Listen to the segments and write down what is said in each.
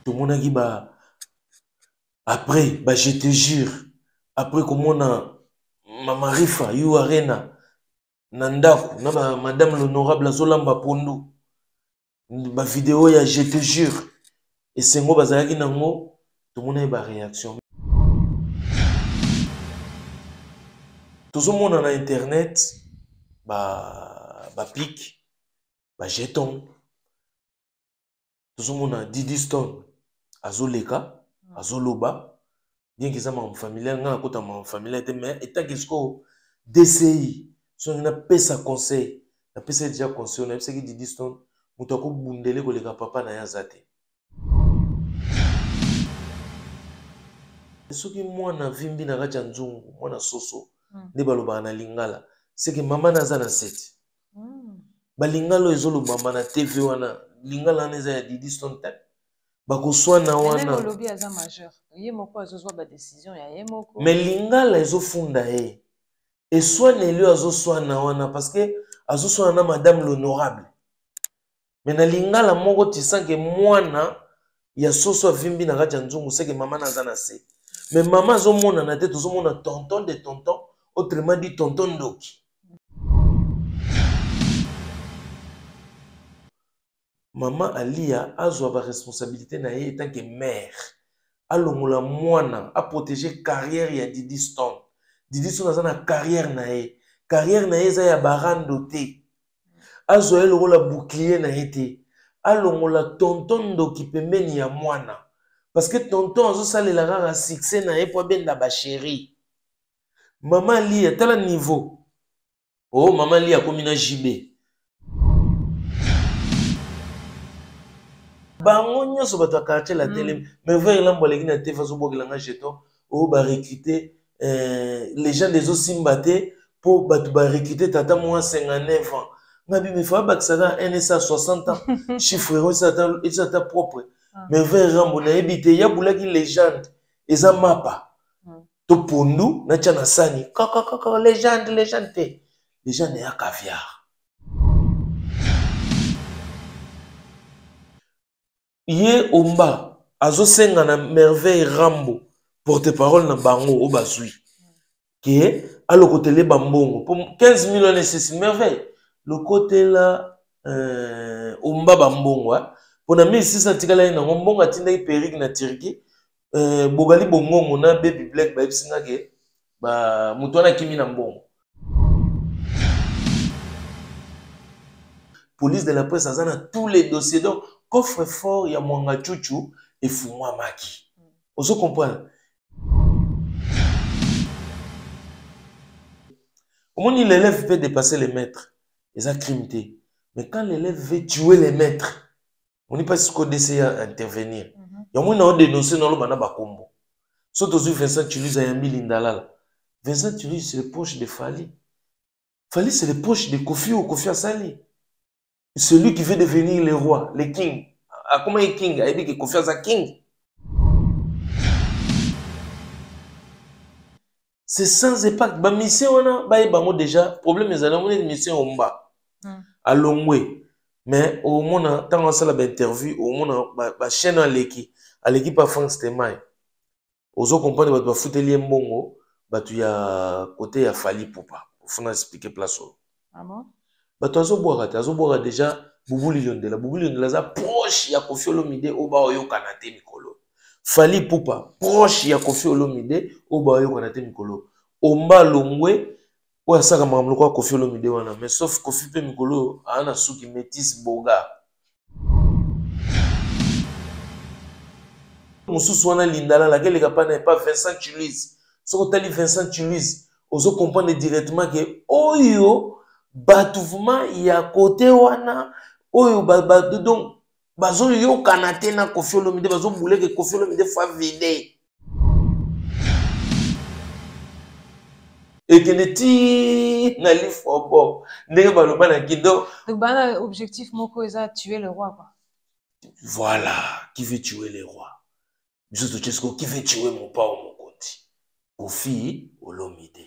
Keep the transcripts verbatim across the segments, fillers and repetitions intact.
tout le monde qui ba après bah je te jure après comment on a Mama Rifa yu arena Nandaku na ba madame l'honorable Zolamba Pondo ba vidéo ya je te jure et c'est ngo bazalaki nango tout le monde a ba réaction tout le monde na internet ba ba pic ba jeton tout le monde a Didi Stone azoleka azoloba bien que ça m'a familier nga kota ma familier mais étant que ce D C I so na pesa conseil na pesa déjà conseil on a pensé que Didi Stone mutako bundele ko leka papa na yazate soki mwana vimbi na kacha nzungu mwana soso nde baloba na lingala c'est que maman naza na sete balingalo ezoloba mama na T V wana lingala neza ya Didi Stone tap bakoswana wana lobby aza majeur ye moko azozwa ba décision ya ye moko mais lingala ezofunda ye eswaneli azoswana wana parce que azoswana na madame l'honorable mais na lingala moko tisanke mwana ya soso avimbi na kati ya nzungu seke mama naza na se mais mama azomona na te tozomona tonton de tonton autrement dit tonton Ndoki Maman Alia azwa ba responsabilité na ye tant que mère. Alongola mwana a protéger carrière ya Didi Stone. Didi Stone a na carrière na ye. Carrière na ye za ya barando te. Azwa ele rola bouclier na ye te. Alongola tonton Ndoki pembeni ya mwana. Parce que tonton azo salela rara succès na ye po benda ba chérie. Maman Alia tala niveau. Oh maman Alia komi na J B. Bango nyonso bato quartier la télé mais vers lambo leki na te faso bokelanga jeton o ba recruter euh, les gens des Osimbate pour bato ba recruter tata moi cinquante-neuf ans ngabi me fa baksaka N S A soixante ans chiffre ça ça ta propre mais vers lambo na ebité ya bulaki légende eza mapa to pondu na tchana sani kaka kaka légende légende te légende ya caviar. Ye omba azo senga na merveille Rambo porte-parole na bango o bazui que alo côté le bambongo pour quinze millions nécessaire merveille le côté là euh, omba bambongo pour na mille six cents tikala na mbongo atinda perique na Turquie euh, bogali bongongo na baby black ba bisinga ke ba mutwana kimi na mbongo police de la presse azana tous les dossiers donc coffre fort ya mwanga chuchu et fumwa maki. Oso comprendre. Comment l'élève peut dépasser les maîtres? C'est un crime. Mais quand l'élève veut tuer les maîtres, on n'est pas ce qu'on essaie d'intervenir. Il y a moins de dénoncer dans le bana bakombo. Surtout si Vincent Tulus a yambi lindalala. Vincent Tulus c'est les poches de Fali. Fali c'est les poches de Kofi ou Kofi Asali. Celui qui veut devenir le roi, le king. Ah, comment est king? Il dit que confiance à king. C'est sans impact. Ba mission on a, ba bango déjà. Problème est là, on est mission en bas. À Longwe. Mais au moins, tant on a la interview, au moins, ba chaîne à l'équipe, à l'équipe à France Temay. Aux autres comprendre, ba doit foutre les mbongo, ba tu ya côté ya Fali Poupa. Faut expliquer place. Ah bon? Bah toi zo boire ta zo boire déjà Boubou Liyondela Boubou Liyondela za proche ya Koffi Olomide oba oyo kanate mikolo Fali Poupa proche ya Koffi Olomide oba oyo kanate mikolo Omba Longwe oya saka mamlo kwa Koffi Olomide wana mais sauf Koffi pe mikolo ana suki métis boga mususu wana lindala la kele kapana pas Vincent Tulus soko tali Vincent Tulus ozo comprendre directement que oyo batouvement ya côté wana oyo ba donc bazo yo kanate na Koffi Olomide bazo boule que Koffi Olomide fa vide et que ne ti na li fobo ndenge baloba na kido donc bana objectif moko eza tuer le roi quoi. Voilà, qui veut tuer les rois Juste Chesko qui veut tuer mon père mon côté Koffi Olomide.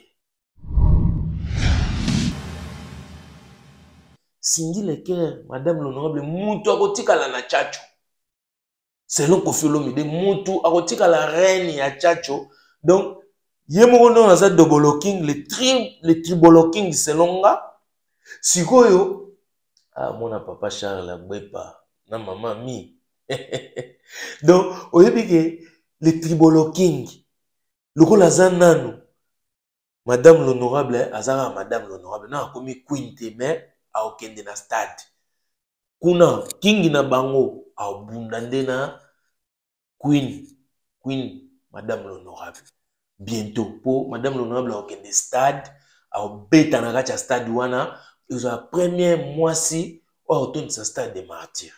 Singi le cœur, madame l'honorable, mouto akotika la na chacho. selon Koffi Olomide mutu akotika la reine ya Tchatcho. Donc yemoko ndo naza Dobolo King, le tri le Tribolo King selon nga. Sikoyo ah mona papa Charles Agbepa na mama Mi. Donc oyebi ke le Tribolo King lokola aza nanu madame l'honorable azaka madame l'honorable na akomi queen te mais aokende na stade kuna king na bango abunda nde na queen queen madame l'honorable bientôt po madame l'honorable aokende stade aobeta na kati ya stade wana ezala première mwasi oyo aotondisa stade de martyr.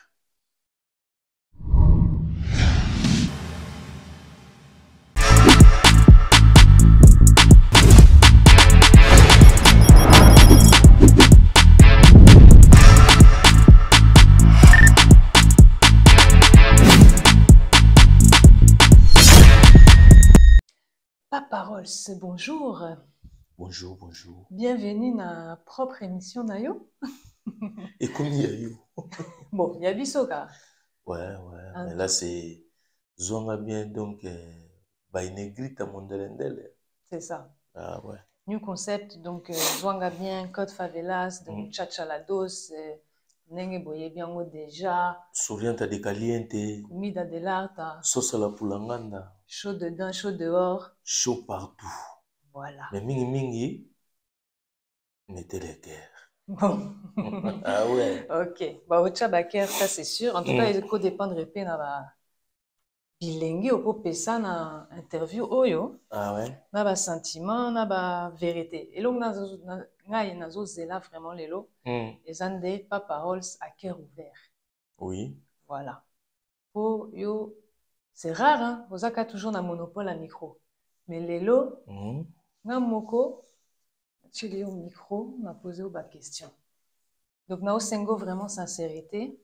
Paroles, bonjour. Bonjour, bonjour. Bienvenue dans la propre émission Nayo. Et comme il y a eu. Bon, il y a Bisoka. Ouais, ouais. Un mais tout. Là, c'est. Zonga bien, donc. Euh, bah, une église à Mondelendel. C'est ça. Ah, ouais. New concept, donc, euh, Zwanga bien, Code Favelas, donc, Mm. Chachalados, euh, Nenge Boye Biango déjà. Sorienta de Caliente. Comida de l'Arta. Sauce à la Poulanganda. Chaud dedans, chaud dehors. Chaud partout. Voilà. Mais Mingi Mingi, mettez les guerres. Bon. Ah ouais. Ok. Bah, Ocha Baker, ça c'est sûr. En tout cas, Mm. il faut dépendre de la bilingue au pesa na interview oyo. Ah ouais. Na ba sentiment, na ba vérité. Et donc, ngai nazo zela vraiment lelo. Mm. Les ande pas paroles à cœur ouvert. Oui. Voilà. Po yo, c'est rare, hein. Ozaka toujours na monopole à micro. Mais lelo, Mm. na moko, tu lis au micro, on a posé ba question. Donc, na osengo vraiment sincérité.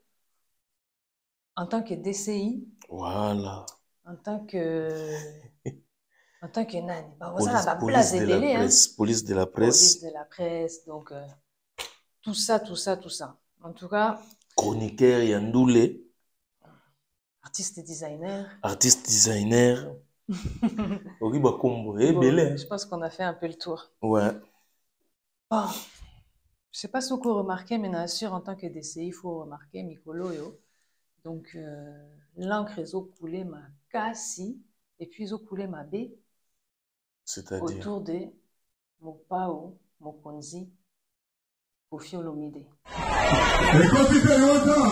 En tant que D C I, Voilà. en tant que en tant que nani, bah vous Police, avez police la de la télé, hein. presse. Police de la Police presse. de la presse, donc euh, tout ça, tout ça, tout ça. En tout cas, Chroniqueur Yandoule. artiste et designer. Artiste designer. Oui, bah combo. Eh, Bon, belé. je pense qu'on a fait un peu le tour. Ouais. Bon, je sais pas si vous remarquez, mais bien sûr, en tant que D C I, il faut remarquer Mikolo yo. Donc, euh, l'encre ils ont coulé ma cassi et puis ils ont coulé ma baie. C'est-à-dire. Autour de Mopao, Mokonzi, Koffi Olomide. Les quantités longtemps.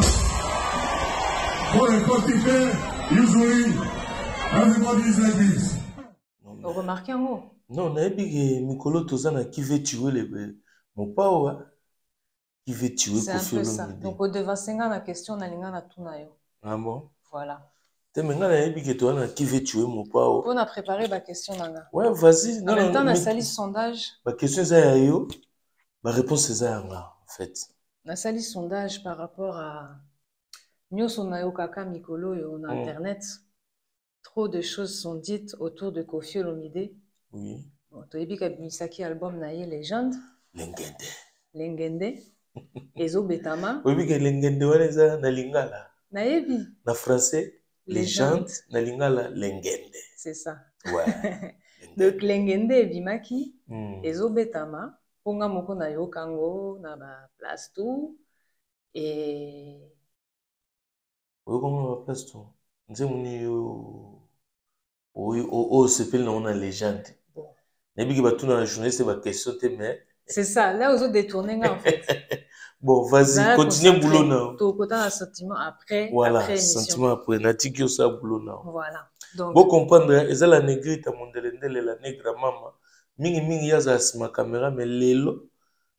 Pour les quantités, usually, everybody is like this. Vous remarquez en haut? Non, on a dit que Mikolo Tozana qui veut tuer les. Mon pao, qui veut tuer c'est un Koffi peu ça. Olomide. Donc, au devant cinquante, la question, on a l'ingana tout nayo. Ah bon? Voilà. Tu maintenant, on a dit que toi, qui veut tuer mon pao. On a préparé la question, nana. Ouais, vas-y. En même temps, on a sali sondage. La question, c'est yo. La réponse, c'est ça, en fait. On a sali sondage par rapport à Nyoso nayo kaka Mikolo yo na Mm. Internet. Trop de choses sont dites autour de Koffi Olomide. Oui. Bon, tu as vu que Misaki album naye Légende. Lengende. Lengende. Ezo Betama. Oui, oui, que Lengende, on est là, na lingala. Nayebi. Na français, Légende. légende, na lingala, lengende. C'est ça. Ouais. Donc, Lengende ebimaki, Mm. ezobetama, ponga moko na yo kango, na ba place tout, et Oui, comment on appelle ça? Nous sommes yo. Oui, oh, c'est pas une légende. bon. N'importe qui va tout dans la journée, c'est ma question, mais. C'est ça, là, aux autres détournés, en fait. Bon, vas-y, continue boulot now. Tout côté un sentiment après, Voilà, après émission. sentiment après. Natiki yo ça boulot now. Voilà. Donc, Bon comprendre, eza la négrite à mondelendele la nègre mama. Mingi mingi yaza ma caméra mais lelo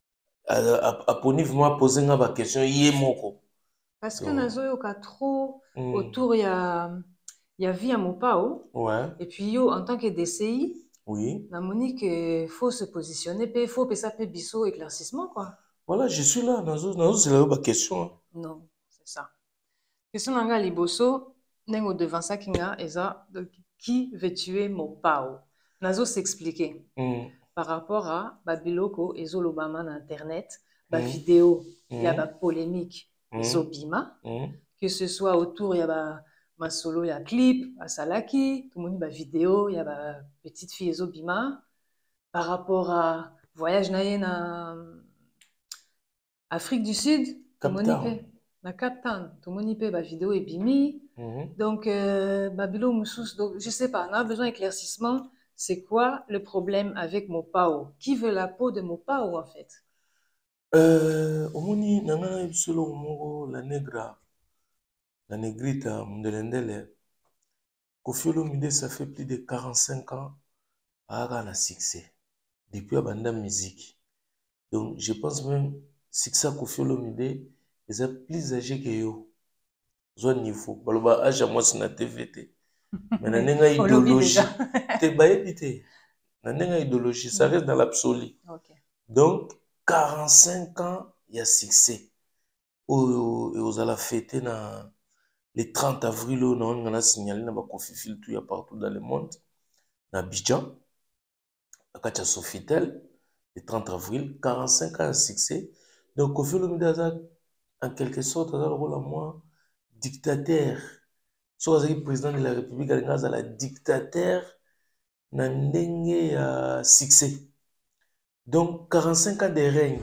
a poni vraiment poser nga ba question yé moko. parce que Donc, nazo yoka trop mm. autour il y a il y a vie à Mopao. Ouais. Et puis yo en tant que D C I, Oui. na monique il faut se positionner, il faut que ça peut biso éclaircissement quoi. Voilà, je suis là nazo nazo c'est la ba question. Hein. Non, c'est ça. Question nanga liboso nengo devant ça kinga eza donc qui veut tuer Mopao. Nazo s'expliquer Mm. par rapport à babiloko ezolobama na internet, ba Mm. vidéo, il Mm. y a ba polémique Mm. ezobima, Mm. que ce soit autour il y a ba ma solo ya clip asalaki tomoni ba vidéo ya ba petite fille ezobima par rapport à voyage na ye na Afrique du Sud tomoni pe na Cap Town tomoni pe ba vidéo ebimi. Mm-hmm. Donc euh, babilo moussus, donc je sais pas, on a besoin d'éclaircissement. C'est quoi le problème avec Mopao? Qui veut la peau de Mopao en fait? Euh, omoni nanga ibsolo moko la negra, la negrita mundelendele. Koffi Olomide, ça fait plus de quarante-cinq ans à un succès depuis la musique. Donc je pense même succès Koffi Olomide est plus âgé que yo. Zo niveau. Baloba âge moi c'est na T V T. Mais na nenga idéologie. Te baebité. Na nenga idéologie, ça reste dans l'absolu. Okay. Donc quarante-cinq ans, il y a succès. Au, et aux ala fêter na le trente avril, on a signalé na Koffi Filtou, il y a partout dans le monde. Na Abidjan, à Katia Sofitel, le trente avril, quarante-cinq ans de succès. Donc Koffi Olomide, en quelque sorte, a le rôle à moi, dictateur. Soit le président de la République, il a la dictateur, na ndenge à succès. Donc quarante-cinq ans de règne.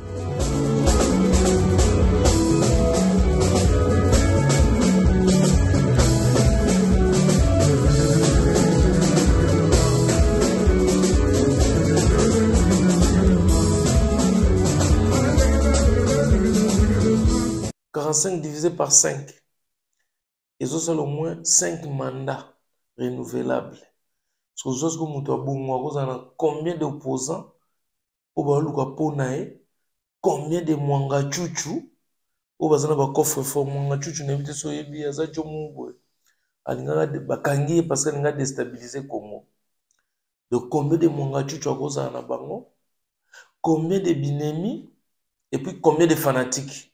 quarante-cinq divisé par cinq. Ils ont au moins cinq mandats renouvelables. Parce que vous avez combien d'opposants combien de mwanga chuchu vous avez un coffre fort mwanga chuchu n'évite soyebi aza chomu alinga bakangi parce que nga déstabiliser Congo. Donc combien de mwanga chuchu vous avez bango, combien de binemi et puis combien de fanatiques.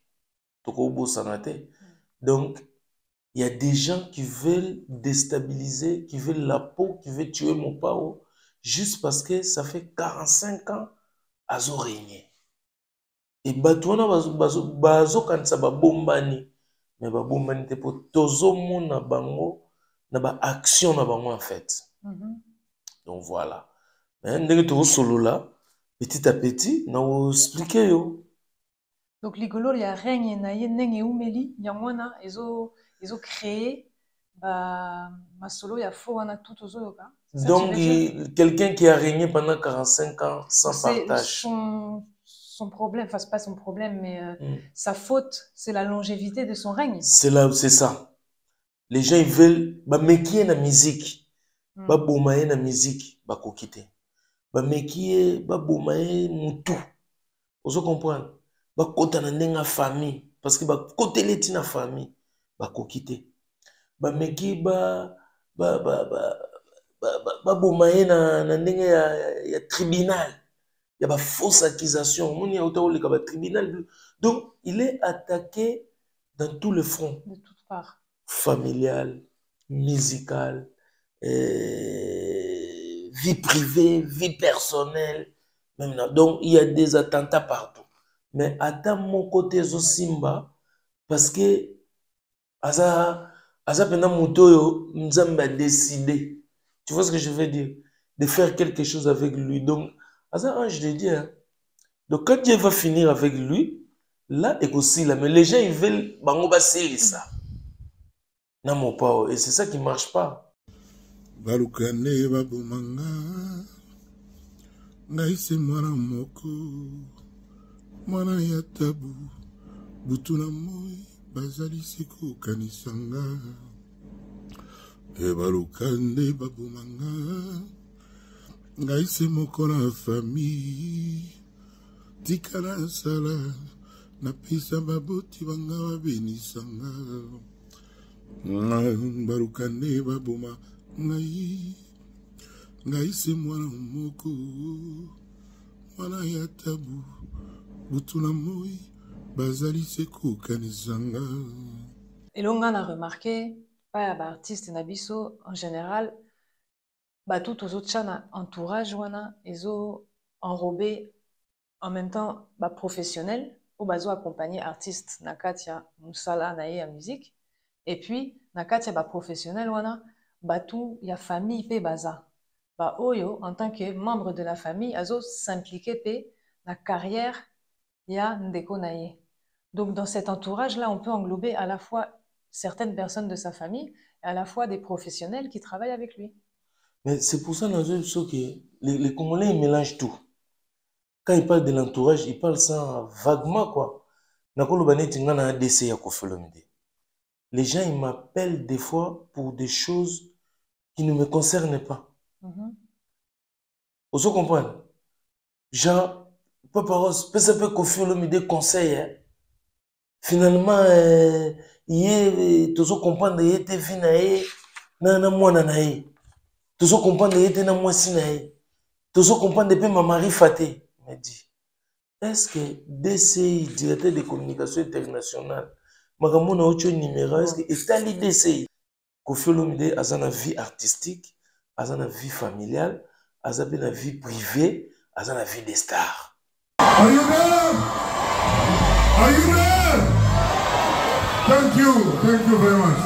Donc, il y a des gens qui veulent déstabiliser, qui veulent la peau, qui veulent tuer Mopao, juste parce que ça fait quarante-cinq ans à zo régner. Et Batouana bazo quand ça va bombani, mais ba bombani te pour tozo mona bango, na ba action na bango en fait. Mm-hmm. Donc voilà. Mais ndenge to solo là, petit à petit, na vous expliquer yo. Donc, ligolo, il y a rien, il y a rien, il y a rien, ils ont, ils ont créé, bah, ma solo, il y a faux, on a tout aux autres. Donc, quelqu'un qui a régné pendant quarante-cinq ans sans partage. Son, son problème, enfin, c'est pas son problème, mais euh, mm. sa faute, c'est la longévité de son règne. C'est là, c'est ça. Les gens, ils veulent, bah, mais qui est la musique, mm. bah, boumaye la musique, bah, kokite. Bah, mais qui est, bah, boumaye moutou. Vous comprenez? Ba kota na ndenga famille parce que ba côté leti na famille ba kokite ba meki ba ba ba ba ba ba bomaye na na ndenga ya, ya tribunal ya ba fausse accusation moni ya auto le ka ba tribunal. Donc il est attaqué dans tout le front, de toutes parts, familial, musical, euh, vie privée, vie personnelle même là. Donc il y a des attentats partout. Mais à mon côté Zosimba, parce que Aza Aza pendant Moutoyo, Nzamba a décidé, tu vois ce que je veux dire, de faire quelque chose avec lui. Donc, Aza, je te dis, hein, donc quand Dieu va finir avec lui, là, et aussi là, mais les gens ils veulent, Bangoba c'est ça. Non, mon pao, et c'est ça qui ne marche pas. Balukane babumanga, ngaise mwana moko. Mwana ya tabu butuna moi bazali siko kanisanga e balukande babumanga ngaise moko na famille tikala sala na pisa baboti banga babenisanga balukande babuma ngai ngaise mwana moko mwana ya tabu. Et l'on a remarqué, pas artiste Nabiso en général, bah tout aux autres chana entourage wana, ils ont enrobé en même temps bah professionnel ou bah accompagné artiste Nakatia Moussala naïe à musique Et puis, na kati ya ba professionnel wana, batu ya famille pe baza. Ba oyo, en tant que membre de la famille, azo s'impliquer pe la carrière ya ndeko na ye. Donc, dans cet entourage-là, on peut englober à la fois certaines personnes de sa famille et à la fois des professionnels qui travaillent avec lui. Mais c'est pour ça que les, les Congolais, ils mélangent tout. Quand ils parlent de l'entourage, ils parlent ça vaguement, quoi. Les gens, ils m'appellent des fois pour des choses qui ne me concernent pas. Mhm. Vous comprenez? Genre, Papa Rose, peut-être que Kofi Olomide conseille, hein. Finalement, euh, il tu comprendre, il était venu, na na moi na nae. Tu comprendre, il était na moi si nae. Tu comprendre depuis ma mari faté. Me dit, est-ce que D C I, directeur de communication internationale, makambo na autre numéro, est-ce que est D C I? Kofi Olomide a une vie artistique, a une vie familiale, a une vie privée, a une vie de star. Are you there? Are you there? Thank you. Thank you very much.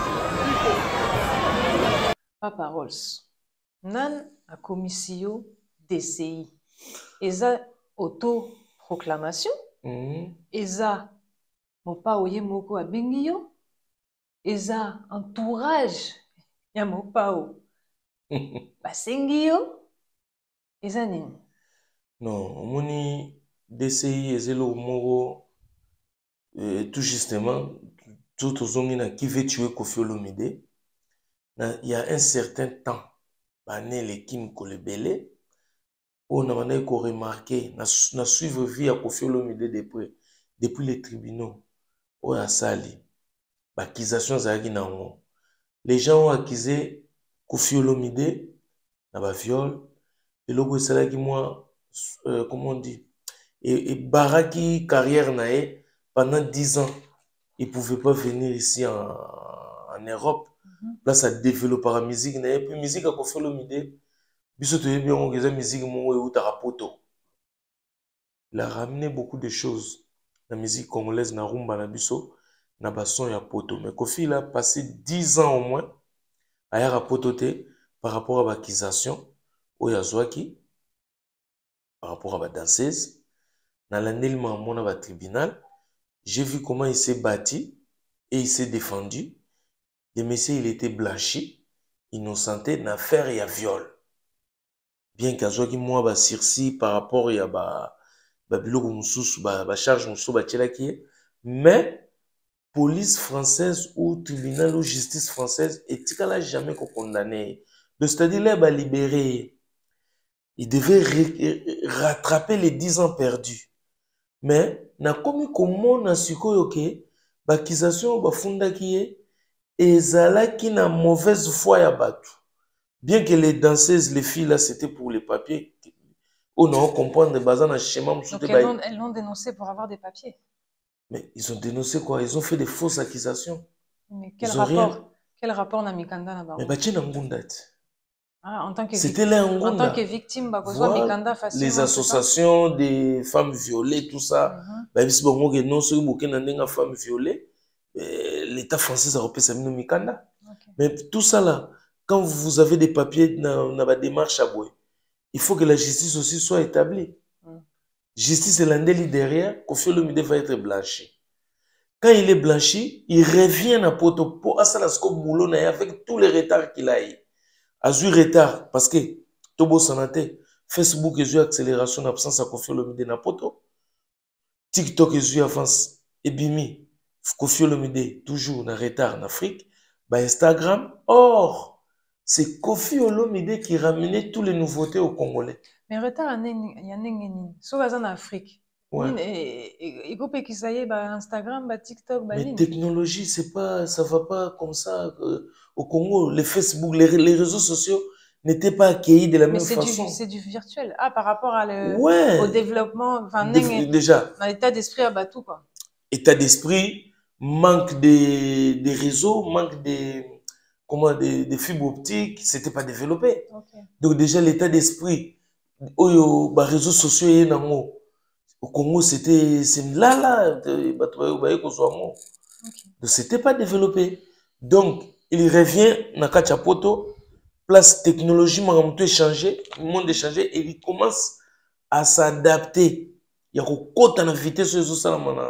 Papa Rolls. Nan a commission D C I. Eza auto-proclamation. Mm-hmm. Eza mopa oye moko abengi yo. Eza entourage ya mopa o. Basengi yo. Eza nini? Non, omoni D C I ezelo moko euh, tout justement tout ozongina qui veut tuer Kofi Olomide. Il y a un certain temps, bané les Kim Kolebele, on a remarqué, na suivre vie à Kofi Olomide depuis depuis les tribunaux, au Asali, l'accusation zaki nango. Les gens ont accusé Kofi Olomide na ba viol, et logo c'est qui moi euh, comment on dit, et, et baraki carrière nae pendant dix ans, il pouvait pas venir ici en, en Europe. Là, ça développe la musique. Et puis, la musique a Kofi Olomide. Il a ramené beaucoup de choses. La musique congolaise, na rumba, na biso, na basson ya poto. Mais Kofi, il a passé dix ans au moins à y rapototer par rapport à l'accusation au Yazouaki, par rapport à la danseuse. Dans l'année, il m'a amené au tribunal. J'ai vu comment il s'est battu et il s'est défendu. Le monsieur, il était blanchi, innocenté, dans l'affaire et à viol. Bien qu'à soit qui moi, bah, sursis par rapport à bah, bah, biloko moussous, bah, bah, charge moussous, bah, tchelaki. Mais, police française ou tribunal ou justice française, et tika jamais qu'on condamné. Donc, c'est-à-dire, là, bah, libéré. Il devait rattraper les dix ans perdus. Mais, na komi comment na suko yoke, bah, accusation, bah, funda qui est, et zalaki na mauvaise foi ya batu. Bien que les danseuses, les filles là, c'était pour les papiers. On a comprendre des bazar dans schéma. Donc elles, elles l'ont dénoncé pour avoir des papiers. Mais ils ont dénoncé quoi? Ils ont fait des fausses accusations. Mais quel rapport? Rien... Quel rapport na mikanda là-bas? Mais bah tiens ngunda. Ah, en tant que c'était là ngunda. En tant que victime, bah voilà, mikanda facilement. Les associations des femmes violées, tout ça. Bah si bon que non ceux qui ont des femmes violées. L'État français a repris sa mine Mikanda. Okay. Mais tout ça là, quand vous avez des papiers dans la démarche à boire, il faut que la justice aussi soit établie. Mm. Justice est l'andéli derrière, Kofi Olomide va être blanchi. Quand il est blanchi, il revient à Poto pour Asalasko Boulon avec tous les retards qu'il a eu. A eu retard parce que Tobo Sanate, Facebook a eu accélération d'absence à Kofi Olomide na Poto. TikTok a eu avance et Bimi. Kofi Olomide, toujours en retard en Afrique, bah Instagram. Or, c'est Kofi Olomide qui ramenait toutes les nouveautés aux Congolais. Mais retard, il y a un sauf en Afrique. Il faut que ça y est, Instagram, TikTok. Mais technologie, c'est pas, ça va pas comme ça. Au Congo, les Facebook, les, les réseaux sociaux n'étaient pas accueillis de la mais même façon. C'est du virtuel. Ah, par rapport à le, ouais. au développement, enfin, de, déjà. Dans l'état d'esprit à Batou, quoi. État d'esprit, manque de, de réseaux, manque de, comment, de, de fibres optiques, c'était pas développé. Okay. Donc déjà l'état d'esprit, aux bah, réseaux sociaux, au Congo, c'était là, là, donc c'était pas développé. Donc, il revient dans Kachapoto, place technologie, tout est changé, le monde est changé, et il commence à s'adapter. Il y a une vitesse sur les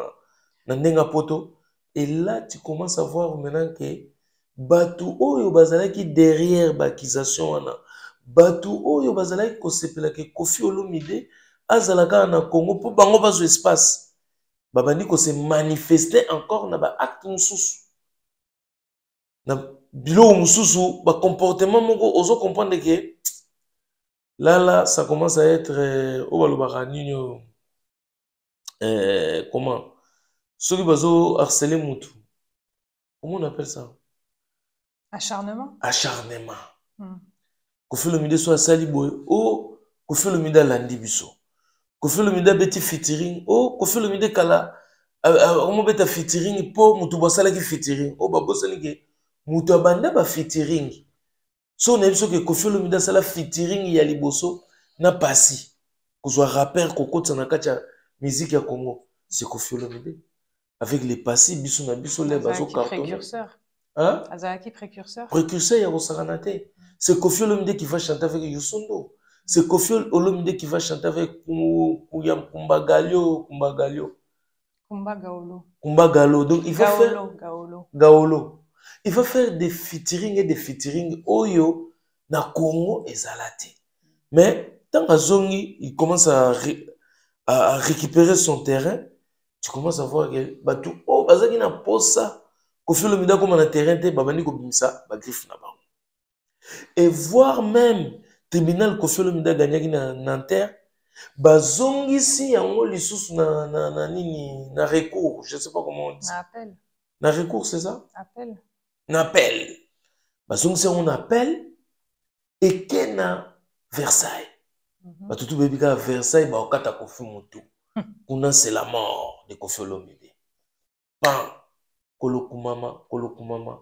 autres, et là, tu commences à voir maintenant que Batu Oyo Bazalaki derrière l'accusation, Batu Oyo Bazalaki Kosepelaki Kofi Olomide, Azalaka na Congo, pour bango bazo espace. Babani ko se manifester encore na ba acte mususu. Na bilo mususu, ba comportement moko ozo comprendre que là là ça commence à être euh, o balobaka nini euh, comment ceux qui bazo harceler mutu. Comment on appelle ça? Acharnement. Acharnement. Hmm. Kofi Olomide so asali boy o Kofi Olomide landi biso. Kofi Olomide beti featuring o Kofi Olomide kala on beta featuring po mutu basala ki featuring o babosani ke mutu abanda ba featuring so na biso ke Kofi Olomide sala featuring ya liboso na pasi kozwa rapper kokotsa na kati ya musique ya Congo c'est Kofi Olomide avec les passi biso na biso le bazo carton précurseur. Hein? Azalaki précurseur. Précurseur ya Rosaranate. C'est Kofi Olomide qui va chanter avec Youssoundo. C'est Kofi Olomide qui va chanter avec Kumba Galio, Kumba Galio. Kumba Gaolo. Kumba Galo. Donc il va Gaolo, faire Gaolo. Gaolo. Il va faire des featuring et des featuring Oyo na Congo et Zalate. Mais tant que Zongi il commence à, ré, à récupérer son terrain, tu commences à voir que bah tout oh bazaki na posa Kofi Olomide comme na terrain te babani ko bimisa ba griffe na ba. Et voire même tribunal Kofi Olomide gagnaki na Nanterre bazongisi yango lisusu na na na nini na recours, je sais pas comment on dit. Na appel. Na recours c'est ça? Appel. Na appel. Bazongisi on appel et kena Versailles. Mm-hmm. Ba tutu bebi ka Versailles ba okata Kofi moto. Kuna c'est la mort de Kofi Olomide. Pan kolokumama kolokumama.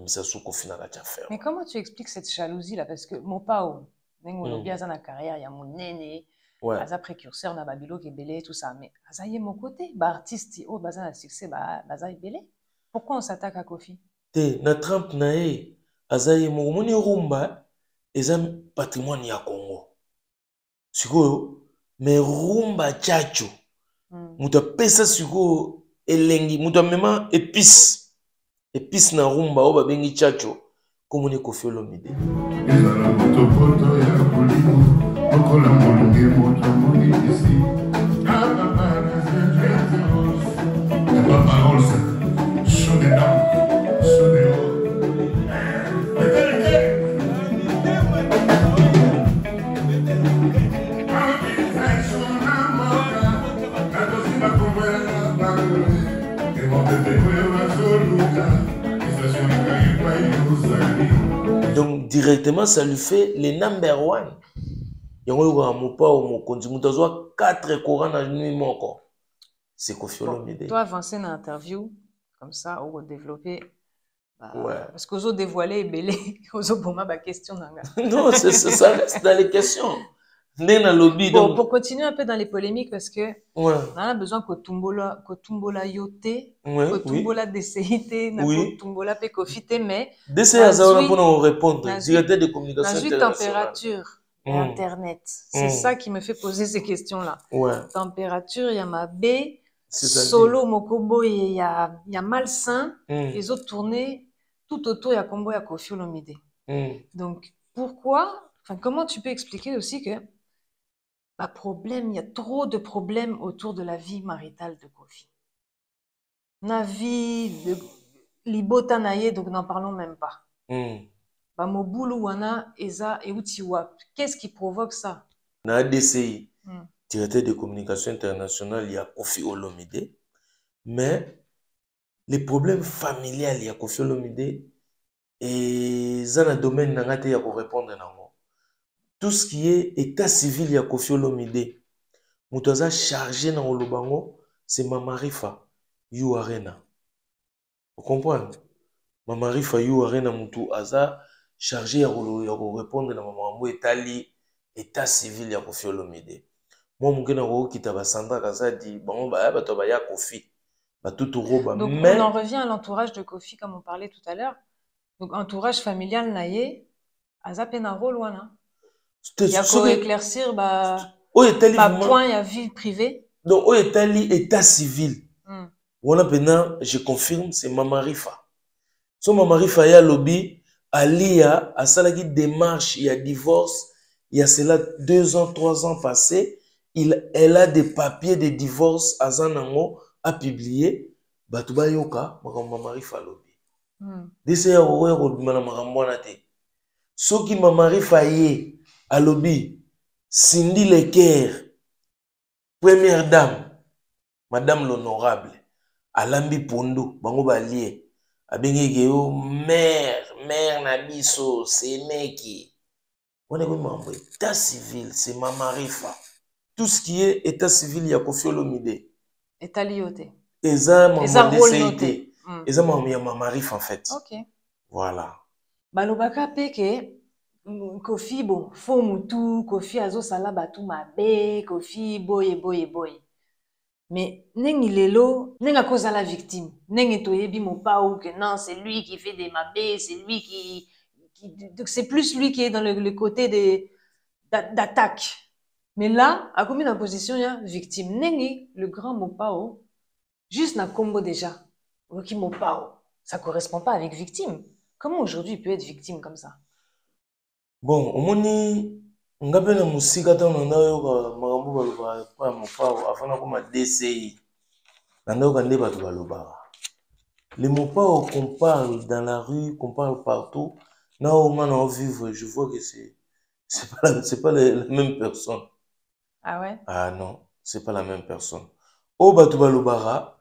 Mais comment tu expliques cette jalousie là? Parce que mon pao, mm. Biaza na carrière, il y a mon néné, ouais. Aza précurseur, na babilo qui est belé, tout ça. Mais Aza y est mon côté, bah artiste, oh Baza na succès, bah Baza est belé. Pourquoi on s'attaque à Kofi? Te na Trump na e, Aza y est mon moni rumba, et un patrimoine ya Congo. Siko, mais rumba tchacho, muta pesa siko elengi, muta mema épice. Épice na rumba o babengi chacho comme ni Kofi Olomide. Ezala moto poto ya kolimo okola molunge moto moni ici. Ah papa c'est pas parole ça. Chaud dedans, chaud dehors. Donc directement ça lui fait les number one. Yango a mon pas au mon conduit mutazo quatre courants dans nuit moko. C'est Kofi Olomide. Toi avancer dans l'interview comme ça ou développer bah, ouais. Parce qu'aux autres dévoilés belé aux autres boma ba question nanga. Non, c'est ça reste dans les questions. Lobby, bon, donc... pour continuer un peu dans les polémiques, parce que ouais. On a besoin que Tumbola, que Tumbola yote, ouais, que Tumbola oui. D C I T, oui. que Tumbola pekofite, mais D C I T pour nous répondre. Directeur de communication internationale. Dans une température mm. Internet, c'est mm. ça qui me fait poser ces questions-là. Ouais. Température, il y a ma B, solo mokobo, il y a il y a malsain, mm. les autres tournées tout autour, il y a combo, il y a Kofi Olomide. Mm. Donc pourquoi, enfin comment tu peux expliquer aussi que Bah, problème, il y a trop de problèmes autour de la vie maritale de Kofi. La vie de Libota Naye, donc n'en parlons même pas. Mm. Bah, Mobulu Wana, Eza et Utiwa. Qu'est-ce qui provoque ça? Na D C I, mm. directeur de communication internationale, il y a Kofi Olomide. Mais les problèmes familiales, il y a Kofi Olomide. Et dans le domaine, il y a pour répondre. Tout ce qui est état civil, il y a Kofi Olomide. Moutaza chargé dans le bango, c'est Mama Rifa, You Arena. Vous comprenez? Mama Rifa, You Arena, Moutou Aza chargé à répondre dans Maman Etali, état civil, il y a Kofi Olomide. Moi, je suis qui Sandra Kaza dit, bon, bah, bah, ya Kofi. Bah, tout roba. Donc, mais... on en revient à l'entourage de Kofi, comme on parlait tout à l'heure. Donc, entourage familial, naïe, aza pe na rôle wana. Te- Il y a soki- quoi éclaircir, bah, oyo etali bah, vraiment- point, il y a vie privée. donc oyo etali état civil Hmm. wana pena je confirme c'est Mama Rifa. So Mama Rifa ya lobi Alia asalaki démarche, il y a divorce, il y a cela deux ans, trois ans passés, il, elle a des papiers de divorce à Zanango à publier, batuba yoka, Mama Rifa lobi. Hmm. Dese ya owe kodumana makamwana te. Soki Mama Rifa ye a lobi Cindy Leker, première dame, Madame l'honorable, Alambi Pondo, bango balie. Abengeke yo mère, mère na biso, c'est meki. On est vraiment état civil, c'est Mama Rifa. Tout ce qui est état civil, il y a Koffi Olomide. État lioté. Eza maman Eza rôle D C I T. noté. Hmm. Eza maman ya Mama Rifa en fait. Ok. Voilà. Balobaka peke, Koffi bon, faux mutu, Koffi azo sala batu mabe, Koffi boye boye boye. Mais nengi lelo, nenga cause la victime. Nengi toyebi mon pa ou que non, c'est lui qui fait des mabé, c'est lui qui, qui donc c'est plus lui qui est dans le, le côté de d'attaque. Mais là, à combien de position il y a victime. Nengi, le grand Mopao, juste na combo déjà. Ok, Mopao, ça correspond pas avec victime. Comment aujourd'hui il peut être victime comme ça? Bon, au moins nga pe na musika ntango na yoka makambo balobaka pa mopao afana koma D C I na yoka nde bato balobaka. Les mopao qu'on parle dans la rue, qu'on parle partout, na o nga na vivre, je vois que c'est c'est pas la, c'est pas la, la même personne. Ah ouais? Ah non, c'est pas la même personne. O bato balobaka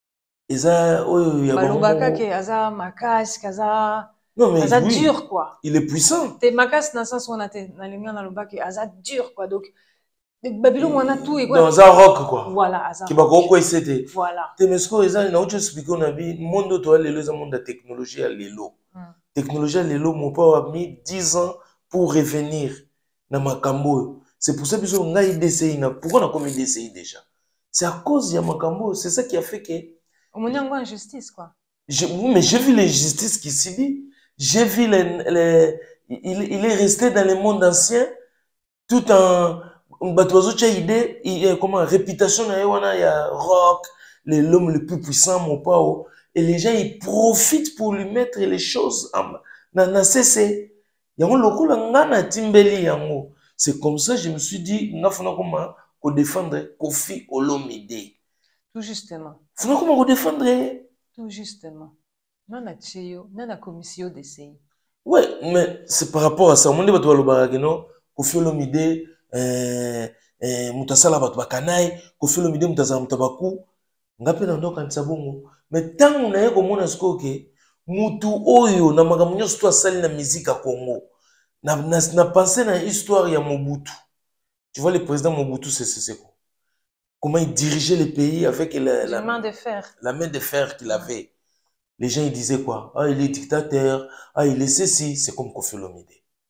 eza oyo ya balobaka ke aza makasi kaza. Non, mais Aza oui, dur, quoi. Il est puissant. Te makas na sens wana te na linga na loba ke aza dur, quoi. Donc Babylone wana tout et quoi. Dans un rock, quoi. Voilà, aza. Qui va quoi essayer. Voilà. Te mesko eza na uche expliquer on a vu monde to lelo eza monde de technologie à lelo. Hmm. Technologie à lelo mon père a mis dix ans pour revenir na makambo. C'est pour ça que on a D C I na pourquoi on a commis D C I déjà. C'est à cause ya makambo, c'est ça qui a fait que on m'a en injustice, quoi. Je, mais j'ai vu l'injustice qui s'y dit. J'ai vu les, les il, il est resté dans le monde ancien tout en batozo cha idée et comment réputation na wana ya rock, l'homme le plus puissant mon pao et les gens ils profitent pour lui mettre les choses en na na cessé. Yango lokola ngana timbeli yango. C'est comme ça je me suis dit ngafuna comment ko défendre Koffi Olomide. Tout justement. Funa comment ko défendre. Tout justement. Non, na tchio, non, na commission d'essai. Ouais, mais c'est par rapport à ça. Mon débat, le baragino, Koffi Olomide, euh, euh, mutasala batu bakanai, Koffi Olomide mutasala mutabaku, ngape na ndo kanisa bongo. Mais tant on a eu comme on a skoke, mutu oyo na magamunyo sto sali na musique à Congo. Na na na pensé na histoire ya Mobutu. Tu vois le président Mobutu c'est c'est quoi? Comment il dirigeait le pays avec la, la main de fer. La main de fer qu'il avait. Les gens ils disaient quoi? Ah, il est dictateur, ah, il est ceci, c'est comme Koffi Olomide.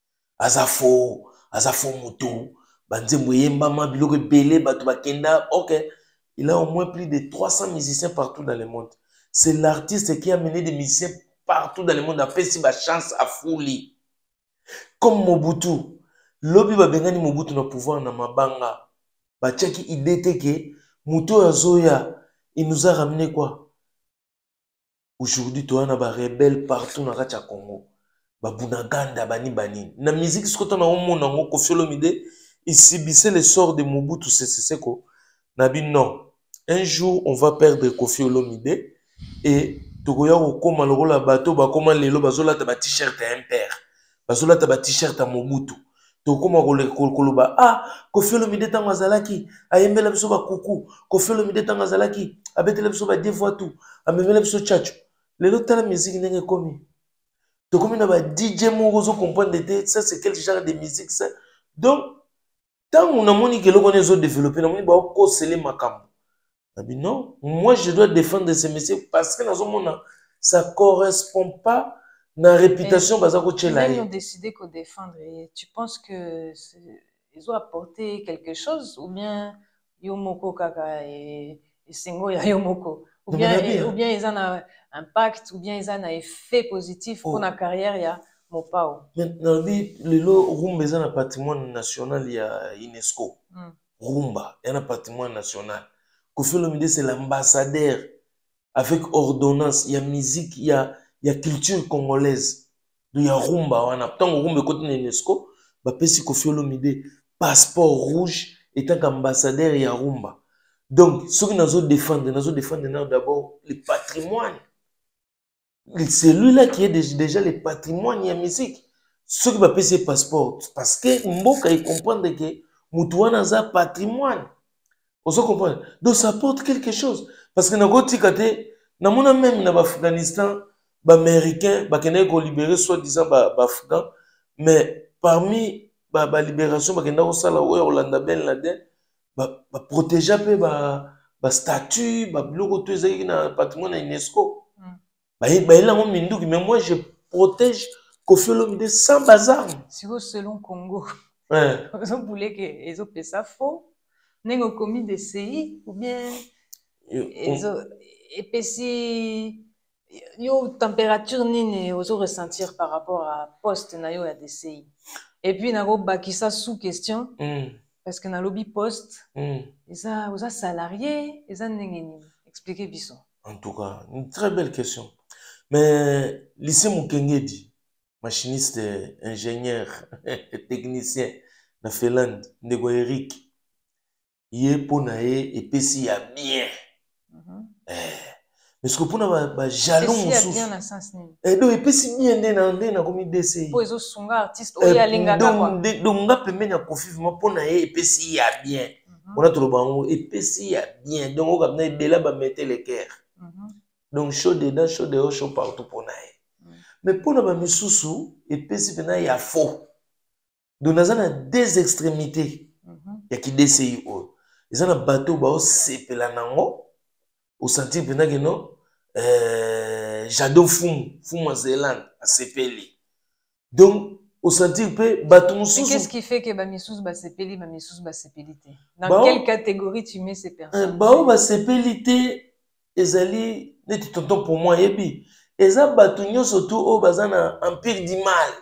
Azafo, Azafo Mutu, Banzembo Yembama, Biloko Belé, Batuba Kenda, ok. Il a au moins plus de trois cents musiciens partout dans le monde. C'est l'artiste qui a mené des musiciens partout dans le monde, a fait si ma chance à Fouli. Comme Mobutu. Lobi Babengani Mobutu na pouvoir na Mabanga. Bachaki idée que Mutu Azoya, il nous a ramené quoi? Aujourd'hui, tu as des rebelles partout dans le Congo. Babunaganda, bani bani. Na musique, ce que tu as dit, Koffi Olomide, il subissait le sort de Mobutu Sese Seko. Nabi, non. Un jour, on va perdre Koffi Olomide et Togoya Okoma, le rôle à bateau, Bakoma Lelo, Bazola, ta t-shirt à un père. Bazola, ta t-shirt à Mobutu. Tokoma Koloba, ah, Koffi Olomide Tangazalaki, Ayembe Lapso Bakuku, Koffi Olomide Tangazalaki, Abete Lapso Badevoitou, Ameme Lapso Tchatchou. Les autres, la musique n'est pas comme ça. Comme il y a D J Morozo comprendre ça, c'est quel genre de musique ça. Donc, tant qu'on a montré que l'on a développé, on a dit que c'est les macam. Non, moi je dois défendre ces messieurs parce que dans ce monde, ça ne correspond pas à la réputation de Tchela. Ils ont décidé qu'on défendre. Et tu penses qu'ils ont apporté quelque chose ou bien Yomoko Kaka et Sengo Yomoko? ou bien eh, ou bien ils ont un impact ou bien ils ont un effet positif pour la carrière ya Mopao. Maintenant le lo rumba est un patrimoine national il y a UNESCO. Mm. Rumba est un patrimoine national. Koffi Olomide c'est l'ambassadeur avec ordonnance, il y a musique, il y a il y a culture congolaise. Il y a rumba on a tant rumba côté UNESCO, bah pesi Koffi Olomide passeport rouge étant qu'ambassadeur il y a rumba. Donc ceux qui nous défendent, nous défendent d'abord le patrimoine. C'est lui-là qui est déjà le patrimoine de la musique. Ceux qui va payer ses passeports, parce que Mboka il comprend que Moutouana a un patrimoine. Vous comprenez? Donc ça apporte quelque chose. Parce que dans le même en Afghanistan, les Américains ont libéré soi-disant les Afghans, mais parmi la libération, ils ont protégé les statues, le patrimoine de l'UNESCO. Mais moi, je protège Koffi Olomide sans bazar. Si vous selon Congo, ouais. Vous voulez que les autres ça faux, n'ayez commis des C I ou bien et puis si yo température nini vous ressentir par rapport à poste na yo ya D C I. Et puis na go bakisa sous question mm. Parce que na lobby poste, mm. ça vous a salarié, et ça n'engeni. Expliquez biso. En tout cas, une très belle question. Mais lycée Mukengedi, machiniste, ingénieur, technicien, na Finlande, Nego Eric, il est pour naé et puis s'il y a bien. Mais ce que pour na jalon il y a bien dans sens ni. Et donc et puis si bien na na na comme D C I. Pour les autres songa artistes o ya linga quoi. Donc donc nga pembe na confinement pour naé et puis s'il y a bien. On a trop bango et puis s'il y a bien. Donc on va venir de là ba mettre les cœurs. Donc, chaud dedans, chaud dehors, chaud partout pour nous. Mm. Mais pour nous, nous sommes et puis il y a faux. Donc, nous avons deux extrémités. Il y a qui D C I. Ils ont un bateau, bah, c'est la nango. Au sentier, il y a non. J'adore Foum, Foum en Zélande, à Sepeli. Donc, au sentier, il peut bateau. Mais qu'est-ce qui fait que Bamissous ba Sepeli, Bamissous ba Sepelité? Dans bah, quelle catégorie tu mets ces personnes? Bah, ba Sepelité, ezali neti tonton pour moi yebi eza batu nyonso tu o baza na empire du mal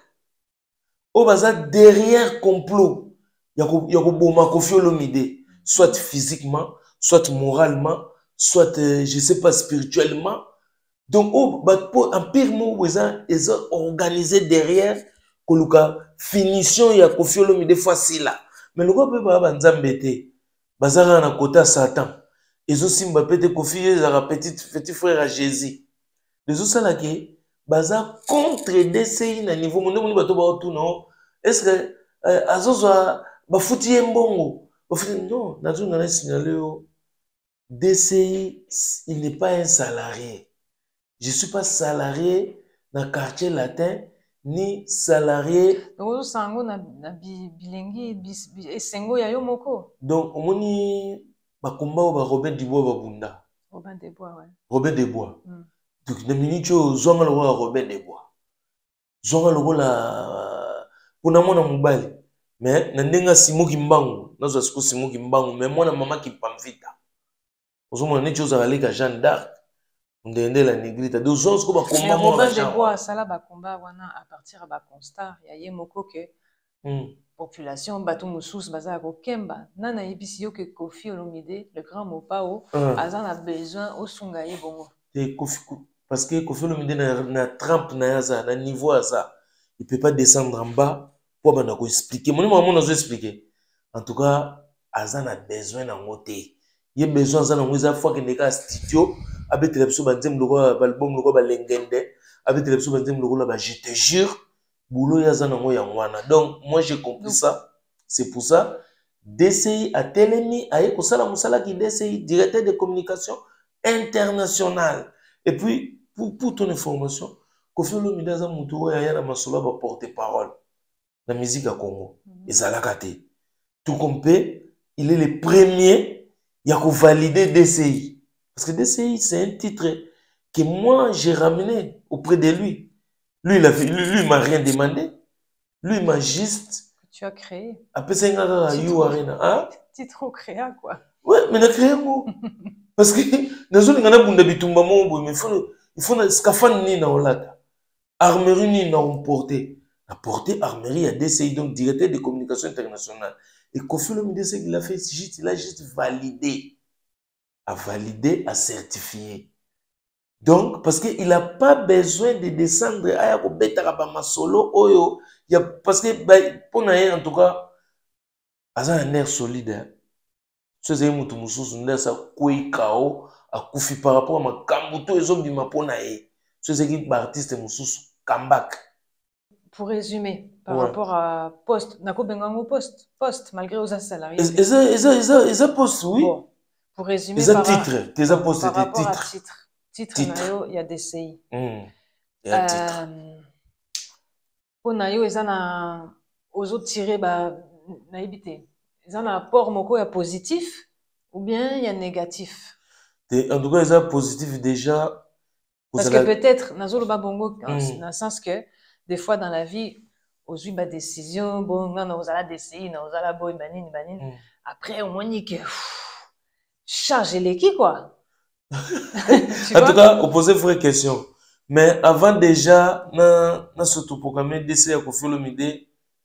o baza derrière complot ya ko ya ko boma Koffi Olomide soit physiquement soit moralement soit euh, je sais pas spirituellement donc o bat po empire mo eza eza organisé derrière koluka finition ya Koffi Olomide facile mais le ko pe ba banzambe te bazaka na kota Satan. Et aussi Mbappé Koffi ezaka petit petit frère à Jésus. Les autres là qui baza contre D C I na niveau monde monde bato ba tout non. Est-ce que azozo ba futi mbongo? Non, nazo ngana signaler D C I il n'est pas un salarié. Je suis pas salarié dans le quartier latin ni salarié. Donc sango na bilingi esengo ya yo moko. Donc omoni bakomba ba Robin Dubois babunda. Robin Desbois, ouais. Robin Desbois. Mm. Donc na minute zonga lo Robin Desbois. Zonga lo la pona mona mobali. Mais na ndenga Simo Kimbangu, nazo siko Simo Kimbangu, mais mona mama ki pamvita. Ozomona ne chose aleka Jeanne d'Arc. Ndende la négrita. Donc zonga siko bakomba mo Robin Desbois sala ba combat wana à partir ba constat ya yemoko que mm. Population bato musus baza ko kemba nana yebisi yo ke Koffi Olomide le grand Mopao azan a besoin au sungaye bongo et Koffi parce que Koffi Olomide na na trempe na yaza na niveau à ça il peut pas descendre en bas pour bana ko expliquer mon maman nous expliquer en tout cas azan a besoin na ngoté il a besoin azan na ngoza fois que ndeka studio avec télévision banzem loko album loko ba lengende avec télévision banzem loko la ba je te jure boulot ya zanango ya ngwana. Donc moi j'ai compris ça. C'est pour ça D C I a telemi aye ko sala musala ki D C I directeur de communication internationale. Et puis pour pour ton information, Koffi Olomide za mutu ya yana masolo ba porte-parole la musique à Congo. Et ça l'a gâté. Tout comme il est le premier il a valider D C I parce que D C I c'est un titre que moi j'ai ramené auprès de lui. Lui, il a fait, lui, lui, il m'a rien demandé. Lui, il m'a juste. Tu as créé. Après, c'est un gars à You Arena. Hein? Titre créé, quoi. Ouais, mais il a créé un mot. Parce que nazo lingana bunda bitumba mo mais il faut il faut na scaphandre ni na olata. Armerie ni na emporté. La portée armerie à D C I, donc directeur de communication internationale. Et Kofi Olomide, ce qu'il a fait, juste, il a juste validé. A validé, à certifié. Donc, parce qu'il n'a pas besoin de descendre à Yako solo, Oyo. Parce que, pour nous, en tout cas, il a un air solide. Ce qui est un peu plus solide, c'est qu'il a un koufi par rapport à ma kambuto et zombi ma ponae. Ce qui est un artiste moussous, comeback. Pour résumer, par Ouais. rapport à poste, Nako Bengango poste, poste, malgré aux salariés. Ils ont poste, oui. Bon, pour résumer, Ils ont par, titre. Ils ont poste par des rapport titres. à titre. Titre, Titre. Nayo, il y a D C I. Mm. Il y a un titre. Euh, pour Nayo, ils ont aux autres tirés, bah, naïbité. Ils ont un apport moko, il y a positif ou bien il y a négatif. Et en tout cas, ils ont positif déjà. Parce que la... peut-être, Nazolo Babongo, dans Mm. le sens que des fois dans la vie, aux eu des décisions, bon, non, on a la D C I, on a la boy, banine, banine. Mm. Après, au moins, il que charger l'équipe, quoi. Tu En vois? tout cas, on posait vraie question. Mais avant déjà, na na surtout programmé D C I à Kofi Olomide,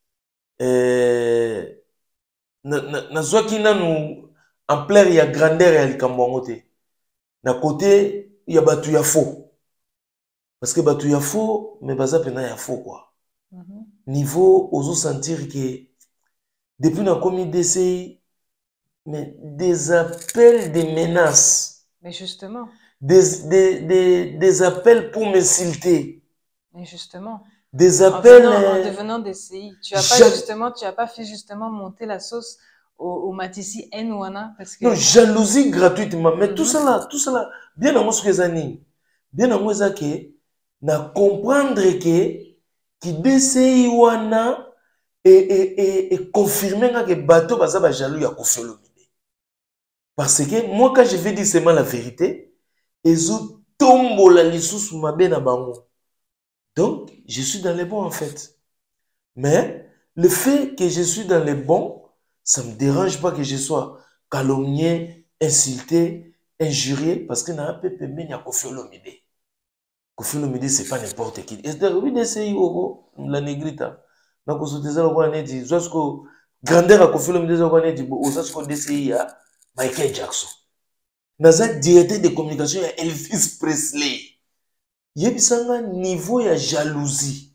euh, na na na soit qui na nous en plaire il y a grandeur et likamboangote. Na côté il y a batu ya faux. Parce que batu ya faux, mais baza pena ya faux quoi. Mhm. Niveau oso sentir que depuis na commis D C I, mais des appels, des menaces, Mais justement, des, des, des, des appels pour m'insulter, mais justement. des En appels. venant, en euh, devenant D C I, tu as pas ja- justement, tu as pas fait justement monter la sauce au, au Matissi Nwana parce que Non, jalousie gratuitement. Mais Mhm. tout ça là, tout ça là, bien en moi ce que ça nie. Bien en moi ça que, na comprendre que, qui D C I wana et, et, et, et confirmer que bateau basa ba jaloux ya Kofi Olomide. Parce que moi quand je vais dire seulement la vérité, ezo tombola lisusu mabe na bango. Donc, je suis dans les bons en fait. Mais le fait que je suis dans les bons, ça ne me dérange pas que je sois calomnié, insulté, injurié, parce que dans un peu de il y a Kofi Olomide. Kofi Olomide, ce n'est pas n'importe qui. Et c'est oui, D C I, la négrita. Donc, on se disait, on a dit, grandeur à Kofi Olomide, on a dit, on a D C I à Michael Jackson. Dans un directeur de communication, il y a Elvis Presley. Il y a un niveau de jalousie.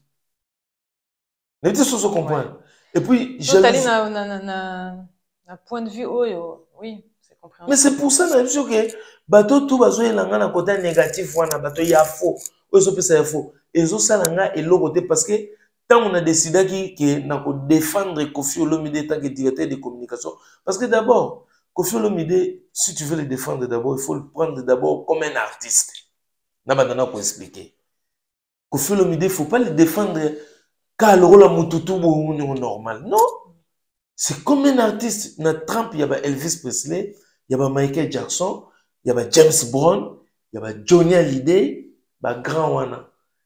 Ne dites pas comprendre. Et puis, toi, t'as dit jalousie. na, na, na, na, na point de vue, oh, yo, oui, c'est compréhensible. Mais c'est pour ça que bateau tout bazo elanga na côté négatif wana bateau ya faux. Ozo pesa ya faux. Ezo salanga et l'autre côté parce que tant on a décidé qui que na ko défendre Kofi Olomide tant que directeur de communication parce que d'abord Kofi Olomide si tu veux le défendre d'abord il faut le prendre d'abord comme un artiste. Na bandana ko expliquer. Kofi Olomide il faut pas le défendre car le rôle mututu bo normal. Non. C'est comme un artiste. Na Trump il y a Elvis Presley. Il y a Michael Jackson, il y a James Brown, il y a Johnny Hallyday, il y a Grand Wana.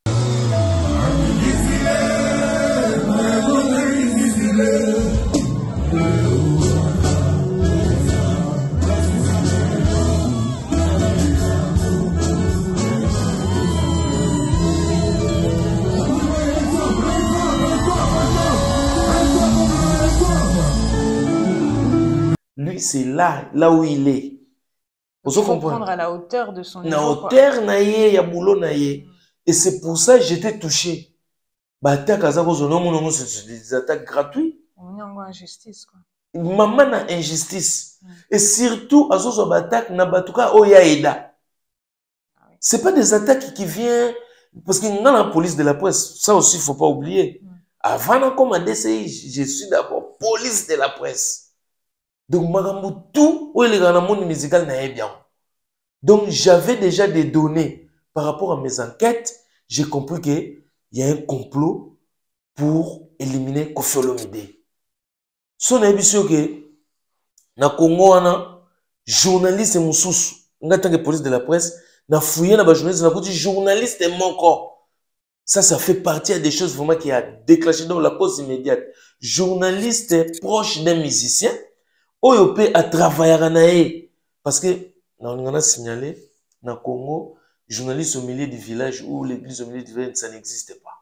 Lui, c'est là, là où il est. Il faut prendre à la hauteur de son niveau. Na hauteur na ye, ya boulot na ye. Et c'est pour ça que j'étais touché. Bah, attaque à ça, c'est des attaques gratuites. On est en injustice, quoi. Maman na injustice. Mm. Et surtout, à ce attaque na batuka oya eda. Ah oui. C'est pas des attaques qui viennent parce qu'il y a la police de la presse. Ça aussi, il faut pas oublier. Mm. Avant comme à D C I, je suis d'abord police de la presse. Donc, tout où il y a un monde musical n'a bien. Donc, j'avais déjà des données par rapport à mes enquêtes. J'ai compris qu'il y a un complot pour éliminer Kofi Olomide. Son ambition que na Congo ana journaliste mususu nga tant que police de la presse na fouillé na ba journaliste na ko dit journaliste est mon corps. Ça ça fait partie des choses vraiment qui a déclenché donc la cause immédiate. Journaliste proche d'un musicien Oyo pe a travaillé na ye parce que on a signalé, dans le Congo, journaliste au milieu du village ou l'église au milieu du village, ça n'existe pas.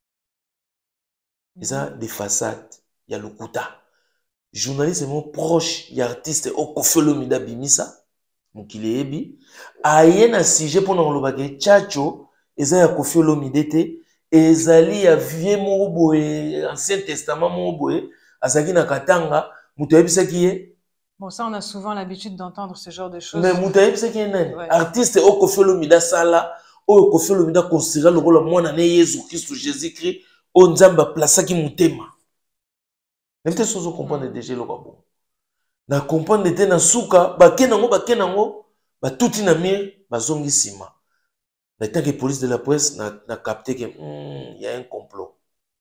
Il y a des façades, il y a le Kouta. Journaliste est mon proche, il y a artiste au Kofelo Mida Bimisa, Mukile Ebi. Ayen a sujet pour nous le Tchacho, eza ya Kofelo Midete, ezali ya vieux Moboé, Ancien Testament Moboé, Azaki na Katanga, Mutayebi Sakiye. Bon, ça, on a souvent l'habitude d'entendre ce genre de choses. Mais Mutayebi Sakiye nani? Artiste au Kofelo Mida Sala, au Kofelo Mida considéré le rôle moi na Jésus Christ ou Jésus-Christ, au Nzamba Plasaki Mutema. N'importe ce que vous comprenez déjà le bon. Na comprendre de na suka, ba kenango ba kenango, ba touti na mir, ba zongi sima. Mais tant que police de la presse n'a na capté que il hmm, y a un complot.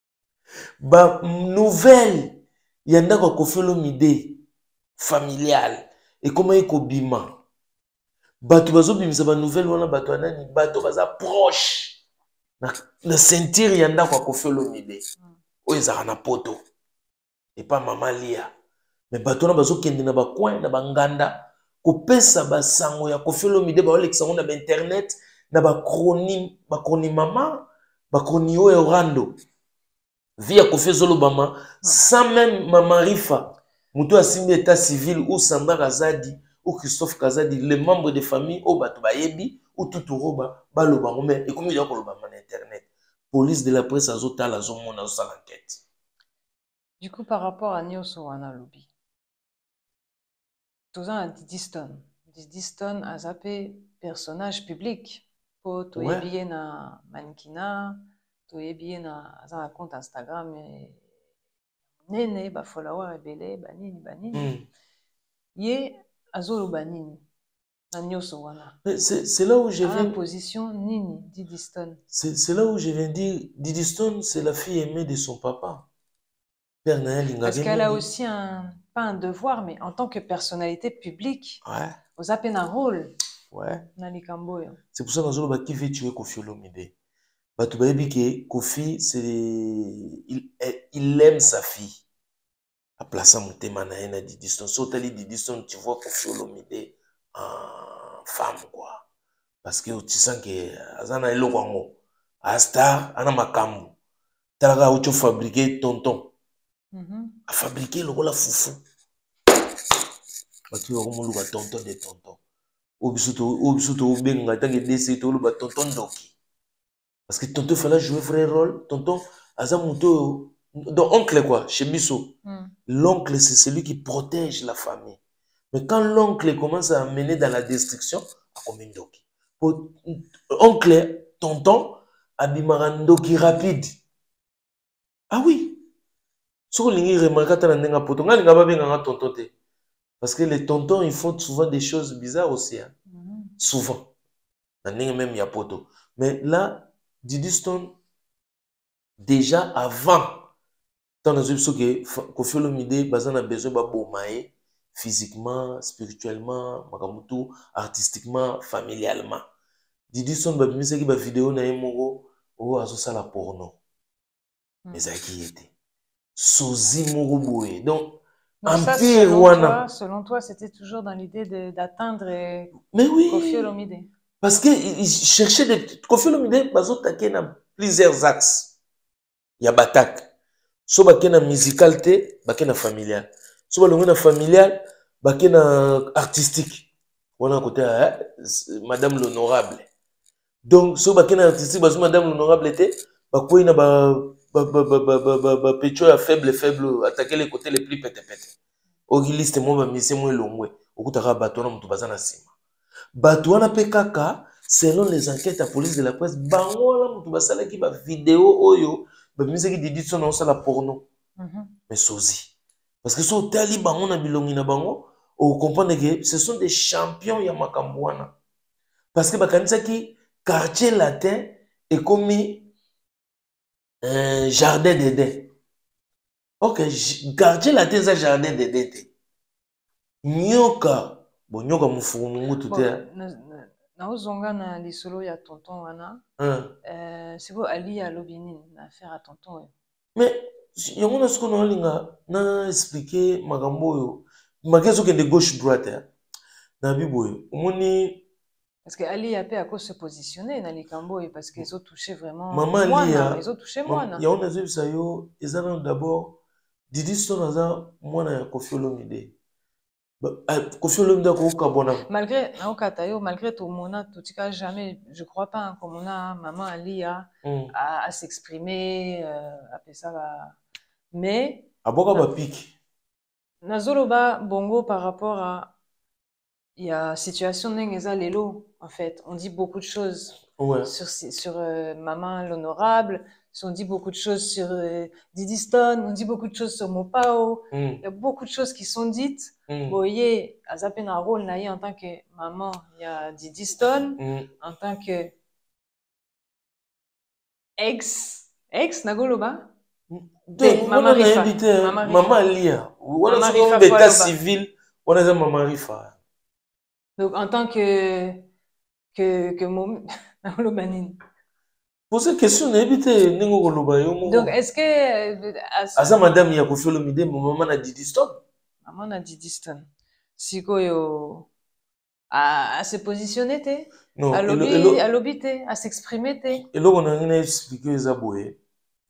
Ba nouvelle, il y en a qui fait l'omide familial et comment il kobima. Ba tu bazo bimisa ba nouvelle wana ba to anani, ba to baza proche. Na na sentir il y en a qui fait l'omide. O ezara na poto. Et pas maman lia. Mais bateau na bazo kende na ba coin na banganda ko pesa ba sango ya ko felo mide ba olex sango na ba internet na ba chrony ba chrony mama ba chrony o orando via ko fezolo bama sans même mama rifa muto asimbi état civil ou Samba Kazadi ou Christophe Kazadi les membres de famille o bato ba yebi ou tout roba ba lo bango mais et comme il y a ko lo bama na internet police de la presse azota la zo mona zo l'enquête. Du coup, par rapport à Nyoso Wana Lobby, tout ça a Didi Stone. Didi Stone a zappé personnage public. Pour tout ouais. Bien na mannequinat, tout bien na un compte Instagram et nene ba follower rebelle banini banini. Yé azolo banini na Nyoso Wana. C'est là où je viens. Position nini Didi Stone. C'est là où je viens dire Didi Stone, c'est la fille aimée de son papa. Parce qu'elle a aussi un, pas un devoir, mais en tant que personnalité publique, ouais. Vous avez un rôle. Ouais. C'est pour ça que qui veut tuer Kofi Olomide. Kofi, c'est il, il aime sa fille. À place à Moutema na Didi Stone. Si tu Didi Stone, tu vois Kofi Olomide en femme quoi. Parce que tu sens que Azana elo kwango. Astar ana makambu. Talaga ucho fabriquer tonton. Mm-hmm. A fabriquer le rôle à foufou. Tu vas comme le tonton de tonton. Obisuto, obisuto, benga, tant que décès, tu le tonton doki. Parce que tonton fallait jouer vrai rôle. Tonton, azamuto, donc oncle quoi, chez Bisso. Mm. L'oncle c'est celui qui protège la famille. Mais quand l'oncle commence à mener dans la destruction, à combien doki. Oncle, tonton, abimarandoki rapide. Ah oui. Sur les parce que les tontons ils font souvent des choses bizarres aussi hein? Mm-hmm. Souvent même y a poto mais là Didi Stone déjà avant tant que Kofi Olomide bazan a besoin ba bomaye physiquement spirituellement makamutu artistiquement familialement Didi Stone ba bimisa ki ba vidéo na yemoko o azo sala porno mais ça qui était Sozi Mourouboé. Donc, Donc ça, selon, toi, selon toi, c'était toujours dans l'idée d'atteindre oui, Kofi Olomide. Parce qu'il cherchait des... Kofi Olomide, il y a plusieurs axes. Il y a Batak. Soit il y a musicalité, il y a familial. Soit il y a familial, il y a artistique. On a côté Madame l'Honorable. Donc, soit il y a artistique, Madame l'Honorable était, il y a pétro faible faible attaquer les côtés les plus pété pété ogiliste moi ba mission moi longwe okutaka bato na mutu bazana sima bato na pekaka selon les enquêtes à police de la presse bango la mutu basala ki ba vidéo oyo ba mise ki Didi Stone na sala porno mais sozi parce que so tali bango na bilongi na bango on comprend que ce sont des champions ya makambwana parce que bakanisa ki quartier latin est commis un jardin d'Éden. Ok, quartier latin c'est jardin d'Éden. Nyoka, bon nyoka mufungu tout est. Na ozonga na lisolo ya tonton wana. Euh, c'est bon Ali à l'obinin na affaire à tonton. Mais yango na siko na linga na expliquer makambo yo. Makezo ke de gauche droite. na biboye omoni parce que Ali a pu à cause se positionner dans les cambo parce qu'ils ont touché vraiment maman Lia ils ont touché moi il y a on a vu ça yo ils ont d'abord Didi Stone aza mwana ya Koffi Olomide Koffi Olomide ko kabona malgré na okatayo malgré tout mona tout cas jamais je crois pas comme on a maman Alia mm. à, à s'exprimer euh, après ça va mais aboka ba pique nazoloba bongo par rapport à il y a situation n'engeza lelo en fait on dit beaucoup de choses ouais. sur sur euh, maman l'honorable on dit beaucoup de choses sur euh, Didi Stone on dit beaucoup de choses sur Mopao mm. il y a beaucoup de choses qui sont dites mm. boye azapena rôle naïe en tant que maman il y a Didi Stone mm. en tant que ex ex nagoloba de maman Rifa maman Lia wala so d'état civil wala za maman Rifa. Donc, en tant que que que mom poser question n'habiter ningo koloba yo mo. Donc est-ce que asa madame ya Koffi Olomide maman na Didi Stone maman na Didi Stone siko yo à, à se positionner té non à lobby à lobby té à s'exprimer té et là on a rien expliquer les aboye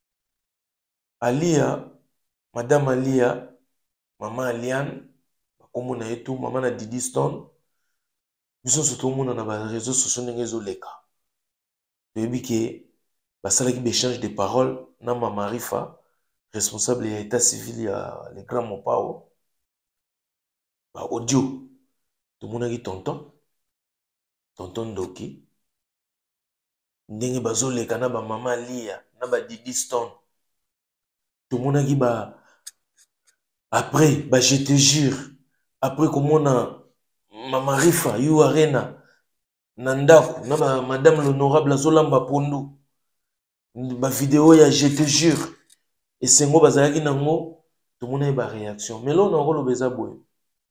Alia madame Alia maman Aliane comme on a et tout maman na Didi Stone biso surtout mona na ba réseaux sociaux ndenge ezoleka toyebi ke basalaki béchange de paroles na mama Rifa responsable ya état civil ya le grand Mopao ba audio tomonaki tonton tonton Ndoki ndenge bazoleka na ba mama Lia na ba Didi Stone tomonaki ba après ba je te jure après komona Mama Rifa, you arena, Nandaku, na madame l'honorable Azolamba Pondo, ba vidéo ya je te jure, et c'est ngo bazalaki nango, tout le monde a ba réaction. Mais là on a encore le bezaboy.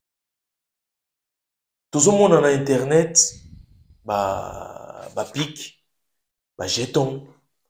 Tout le monde na internet, ba ba pic, ba jeton.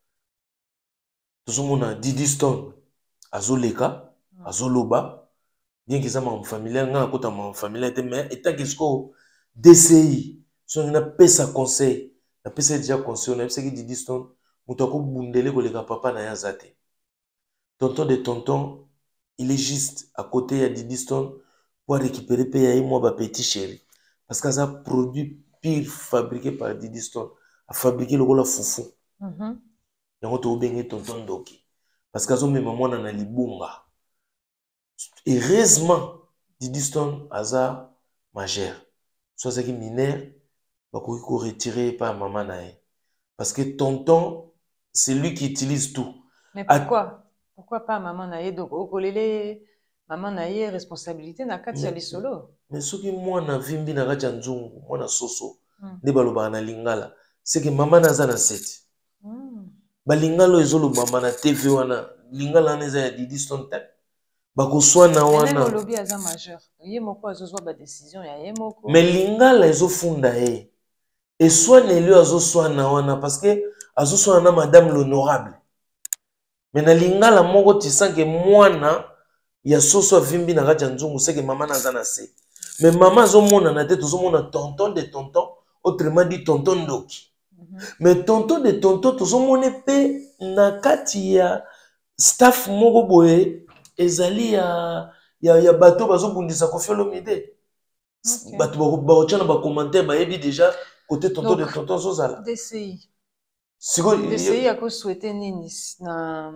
Tout le monde a Didi Stone, Azoleka, Azoloba. Bien que ça m'a familial nga kota ma familial mais état que ce ko D C I so na pesa conseil na pesa déjà conseil on a pensé que Didi Stone mutako bundele ko leka papa na yazate tonton de tonton il est juste à côté ya Didi Stone pour récupérer payer moi ba petit chéri parce que ça produit pire fabriqué par Didi Stone a fabriqué le la foufou mhm yango to bengi tonton Ndoki parce que zo même moi na libunga. Heureusement, Didi Stone aza majeur. Soit c'est qui mineur, bah qu'on retirer par maman nae. Parce que tonton, c'est lui qui utilise tout. Mais pourquoi? A... Pourquoi pas maman nae? Donc au kolele maman nae responsabilité na kati ya lisolo. Mais ce qui moi na vimbi na kati nzungu, moi na soso, ne baloba na lingala, c'est que maman naza na set. Mm. Ba lingalo ezolo maman na T V wana, lingala neza ya Didi Stone tap. Bakoswana wana lobby aza majeur ye moko azozwa ba décision ya ye moko mais lingala ezofunda ye et swana elio azoswana wana parce que azoswana na madame l'honorable mais na lingala moko tu sens que mwana ya soso avimbi na kati ya nzungu c'est que maman naza na se mais maman azomona na tête tozomona tonton de tonton autrement dit tonton Ndoki mm -hmm. mais tonton de tonton tozomona pe na kati ya staff moko boye ezali ya ya ya bato bazobundisa Koffi Olomide bato baochana ba commentaire ba yebi déjà côté tonton de tonton zozala D C I siko D C I a ko souhaiter nini na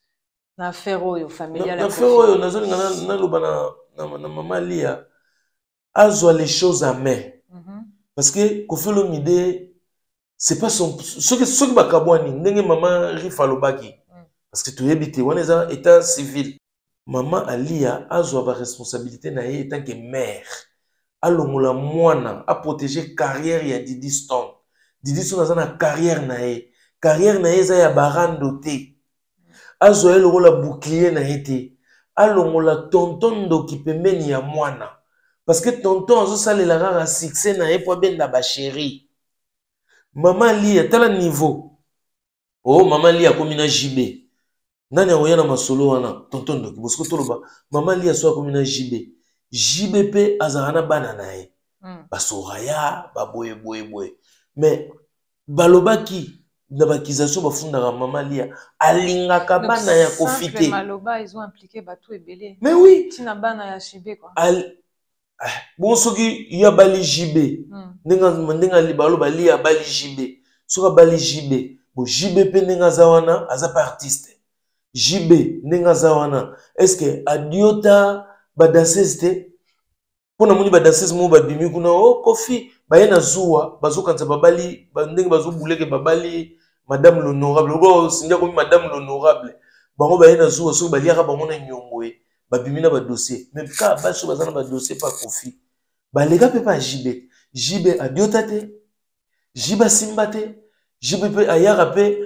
na affaire oyo familiale na affaire oyo nazolinga na na loba na na maman Lia azwa les choses à main parce que Koffi Olomide c'est pas son ce que ce qui bakabwani ndenge maman Rifa lobaki parce que tu yebite wana eza état civil. Maman Alia a la responsabilité na ye tant que mère. Alongola mwana a protéger carrière ya Didi Stone. Didi Stone a na carrière na ye. Carrière na ye za ya barando te. Azo el rola bouclier na ye te. Alongola tonton Ndoki pembeni ya mwana. Parce que tonton azo salela rara succès na ye po benda ba chéri. Maman Alia tala niveau. Oh maman Alia komi na J B. Nani aoyana masolo wana tonton Ndoki bosko toloba maman Lia so akomi na J B J B P azarana bana nae ba Soraya ba boye boye boye mais balobaki na bakization bafundaka Mama Lia alingaka bana ya kofite maloba ils ont impliqué bato ebele mais oui tina bana ya Jibé quoi al bon soki ya bali Jibé ndenga ndenga libalo bali ya bali Jibé soka bali Jibé bo Jibé pe ndenga zawana aza pa artiste Jibé ndenga zawana est-ce que adiota ba danseuse te pona moni ba danseuse mo ba bimi kuna oh Kofi ba yena zuwa bazokanza babali ndenge bazobuleke babali Madame l'honorable bo sinja ko Madame l'honorable bango ba yena zuwa so ba liaka bango na nyongwe ba bimi na ba dossier même ka ba so bazana ba dossier pa Kofi ba lega pe pa Jibé Jibé adiota te Jibé simba te Jibé pe ayaka pe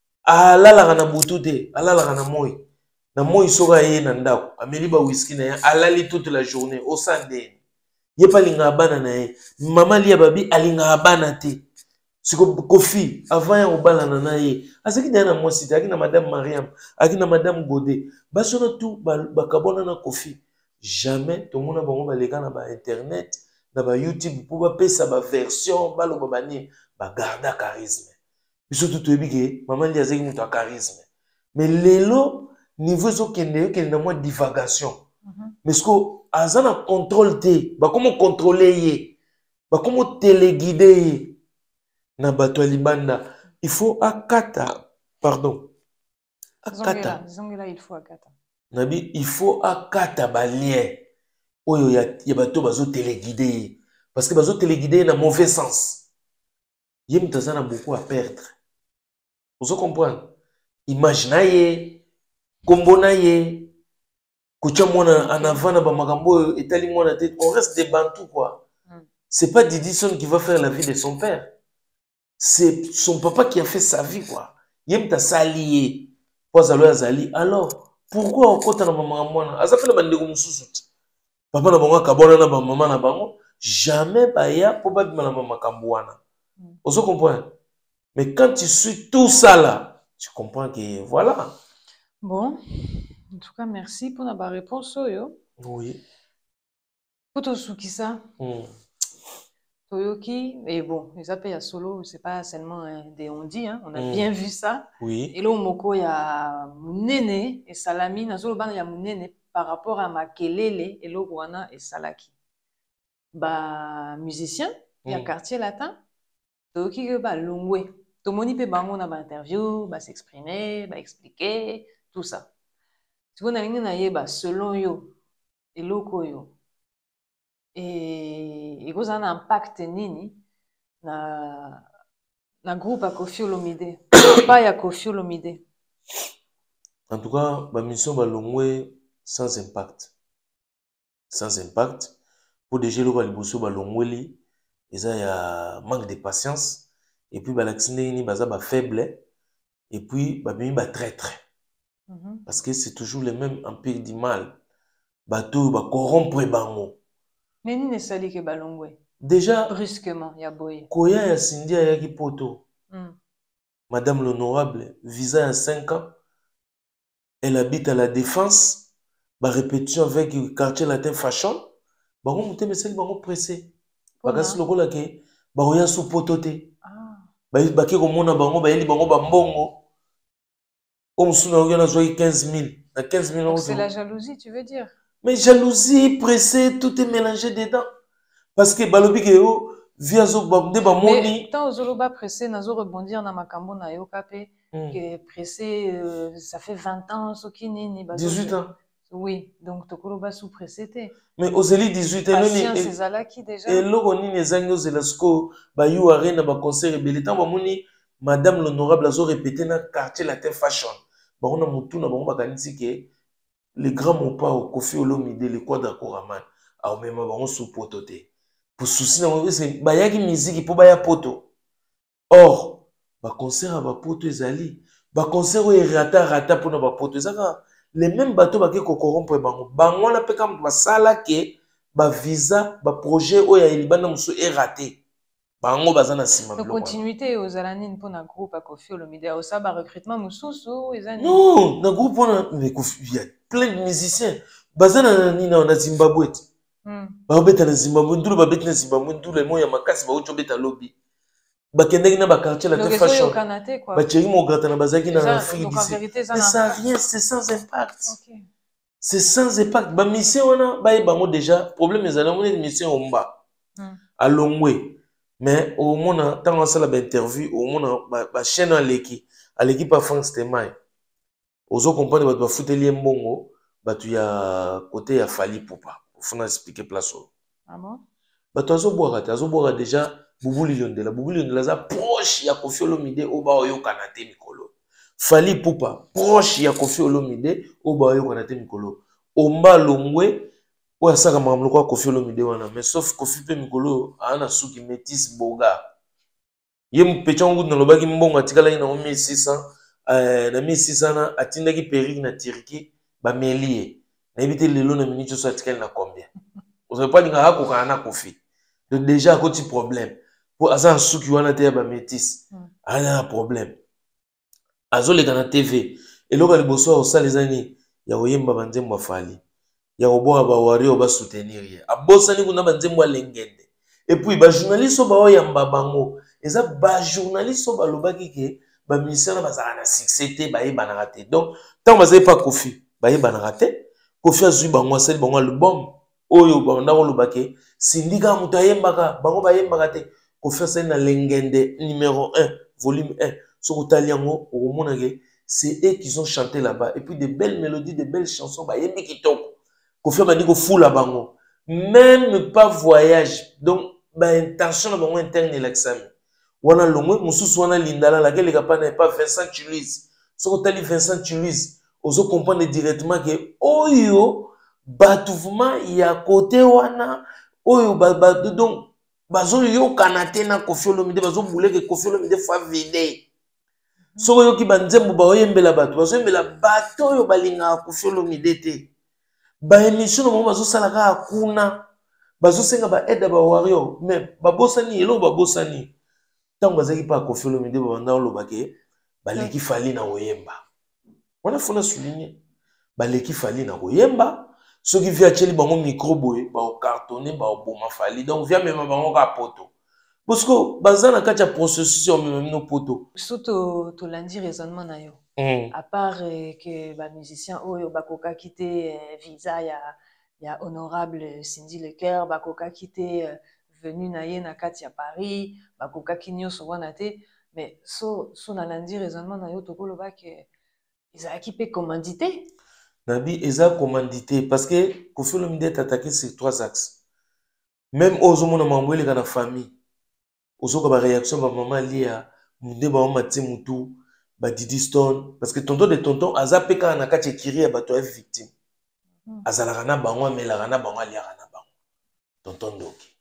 alala na butu te alala na moi na moi soka ye na ndako ameli ba whisky na ya alali toute la journée au sande ye pa linga bana na ye Mama Lia babi alinga bana te siko Kofi avant ya obala na ye azaki na moi site aki na Madame Mariam aki na Madame Godé basona tout bakabona na Kofi jamais to mona bango baleka na ba internet na ba YouTube pour ba pesa ba version balo babani ba garda charisme biso tout ebike Mama Lia azaki muto a charisme mais lelo niveau zo kende yo kende na moi divagation mais ce que azana contrôle te ba comment contrôler ye ba comment téléguider ye na bato libanda il faut akata pardon akata zongela il faut akata nabi il faut akata ba lien oyo ya ya bato bazo téléguider ye parce que bazo téléguider na mauvais sens ye mutazana beaucoup à perdre vous comprenez imagine ye kombo na ye kucha mwana anavana ba makambo etali mwana tête on reste des bantous quoi mm. C'est pas Didison qui va faire la vie de son père c'est son papa qui a fait sa vie quoi yem ta salié poza azali alors pourquoi on kota na mama mwana azapela bandeko mususu papa na bango kabona na ba mama na bango jamais ba ya po ba bima na mama kambuana mm. Vous comprenez mais quand tu suis tout ça là tu comprends que voilà. Bon, en tout cas, merci pour la réponse. Oui. Pour tout ce qui ça. Toyoki, et bon, les appels à solo, c'est pas seulement hein, des on dit, hein, on a mm. bien vu ça. Oui. Et là, au Moko, il y a Mounene et Salami, dans le ban, il y a Mounene par rapport à Makelele et Logwana et Salaki. Bah, musicien, il y a quartier latin, Toyoki, bah, Longwe. Tomoni pe bango na ba interview, ba s'exprimer, ba expliquer, tout ça. Tu vois na lingi na yeba selon yo eloko yo. Et il y a un impact nini na na groupe à Koffi Olomide. Pas ya Koffi Olomide. En tout cas, ma mission ba longwe sans impact. Sans impact. Pour déjà le ba liboso ba longweli, eza ya manque de patience. Et puis balaxine ni baza ba faible et puis ba bimi ba traître mm -hmm. Parce que c'est toujours le même empire du mal bato ba corrompre bango mais ni ne sali ke balongwe déjà brusquement ya boye koya ya Cindy ya ki poto mm. Madame l'honorable visa ya cinq ans elle habite à la Défense ba répétition avec le quartier latin fashion bango muté meseli bango pressé bakasi lokola ke ba oya sous poto te baki komona bango bayeli bango bambongo o musuna oyo na zoi quinze mille na quinze mille euros. C'est la jalousie, tu veux dire? Mais jalousie, pressé, tout est mélangé dedans. Parce que balobi ke yo via zo de ba moni. Mais tant ozoloba pressé nazo rebondir na makambo na yo kapé que pressé euh, ça fait vingt ans soki nini bazo dix-huit ans. Oui, donc tokoloba sous pressé té. Mais ozeli dix-huit ans noni et ezalaki déjà. Et loko nini ezangi ozela sko ba yu arena ba concert ebele tant ba moni Madame l'honorable azo répéter na quartier latin fashion. Ba ona mutu na bango bakanisi ke le grand mopa au Koffi Olomide le quadra koraman a même bango sous pototé. Pour souci na bango c'est ba yaki musique pour ba ya poto. Or ba concert ba poto ezali ba concert o rata rata pour na ba poto ezaka les mêmes bateaux ba ke ko corrompre bango bango na pe kam ba sala ke ba visa ba projet o ya libanda musu est raté. Bango bazana sima bloko. Continuité aux alanines pour un groupe à Koffi Olomide au ça ba recrutement mususu ezani. Non, na groupe on a mais il y a plein de musiciens. Bazana ni na Zimbabwe. babeta na Zimbabwe ndulu babeta na Zimbabwe ndulu emo ya makasi ba ucho beta lobby bakendeki na ba quartier la te fashion ba chéri mo grata na bazaki na Afrique d'ici mais ça rien c'est sans impact c'est sans impact ba mission wana ba bango déjà problème ezala mo une mission omba à longwe mais au mona tant ça la interview au mona ba chaîne à l'équipe à l'équipe à France Temai ozo comprendre ba ba futeli mbongo ba tu ya côté ya Fali Poupa faut expliquer place. Ah bon? Bah toi, Azoboara, Azoboara déjà, Boubou Liondela, Boubou Liondela, ça proche, ya Kofi Olomide, Oba Oyo Kanate Mikolo. Fali Poupa, proche, ya Kofi Olomide, Oba Oyo Kanate Mikolo. Omba Longwe, Oya Saka Mamloko Kofi Olomide wana, mais sauf Kofi Pe Mikolo, Ana Suki Métis Boga. Yem Pechangoud na Lobaki Mbongo, Atikala ina o mille six cents, na mille six cents na Atindaki Périg na Tiriki, ba Melie. N'évitez le long de minutes sur cette qu'elle n'a combien. Vous savez pas dire ah qu'on a Kofi. Donc déjà à côté problème. Pour azan souki wana te ba métis. Ah là problème. Azo les dans T V. Et là le bosso au salle les années. Ya oyemba banzembo fali. Ya oboa ba wari oba soutenir. A bossa ni kuna banzembo lengende. Et puis ba journaliste ba oyamba bango. Eza ba journaliste ba lobaki ke ba ministère ba za na succès ba yeba na raté. Donc tant ba pas Kofi, ba yeba na raté. Kofi azui bango asali bango album oyo banda ko lobake sindika muta yembaka bango ba yembaka te Kofi asali na lengende numéro un volume un so kotaliango okomona ke c'est eux qui ont chanté là-bas et puis de belles mélodies de belles chansons ba yembi kitoko Kofi abandi ko fula bango même pas voyage donc ba intention na bango interne l'axami wana longwe mususu wana lindala laquelle kapana pas Vincent Chuluiz so kotali Vincent Chuluiz ozo comprendre directement que oyo batouvement ya côté wana oyo ba, ba donc bazo yo kanate na Kofi Olomide bazo boule que Kofi Olomide fa vide so yo ki banzembo ba oyembela bato bazo yembela bato oyo balinga Kofi Olomide te ba émission mo bazo salaka akuna bazo senga ba aide ba warrior mais ba bosani elo ba bosani tango bazaki pa Kofi Olomide ba banda olobake baleki fali na oyemba. On a fait souligner. Baleki fali na koyemba. Ceux qui viennent chez les bango micro boy, ba o cartonné, ba o boma fali. Donc vient même bango ka poto. Parce que bazana kacha processus même no poto. Surtout to lundi raisonnement na yo. À part que ba musicien oyo ba koka quitté visa ya ya honorable Cindy Lecoeur, ba koka quitté venu na ye na kati ya Paris, ba koka kinyo so wana te, mais so so na lundi raisonnement na yo to koloba que ils ont équipé commandité. Nabi, ils ont commandité parce que Kofi Olomide est attaqué sur trois axes. Même aux hommes de mambo les gars de famille, aux autres réaction de maman liée à Munde ba mati mutu ba Didi Stone parce que tonton de tonton azapeka na kati kiri ba to victime. Azalagana bango mais la gana bango liya gana bango. Tonton Doki.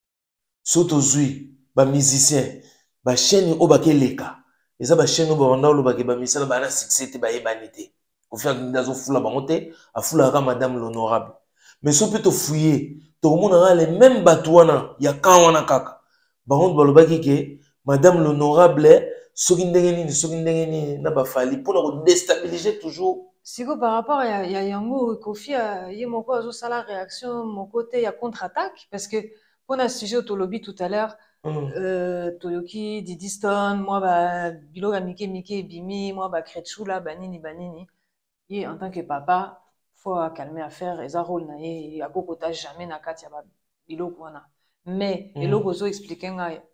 Soto zui ba musicien ba chaîne obakeleka. Eza ba chaîne ba wanda lo ba ke ba misala ba na succès te ba yebanité ko faire ndazo fula bango te afula ka madame l'honorable mais so peut to fouiller to mona les même batouana ya kawana kaka bango ba lo ba ke madame l'honorable soki ndenge nini soki ndenge nini na ba fali pour na déstabiliser toujours siko par rapport ya ya yango Kofi ye moko azo sala réaction mon côté ya contre-attaque parce que pour un sujet autolobby tout à l'heure Mm. Euh, Toyoki, Didi Stone, moi, bah, Bilo, Mike, Mike, Bimi, moi, bah, Kretchoula, Banini, Banini. Et en tant que papa, faut calmer affaire, et ça rôle, et à Kokota, jamais na Katia, bah, Bilo, quoi, mais, et l'autre, oso expliquer,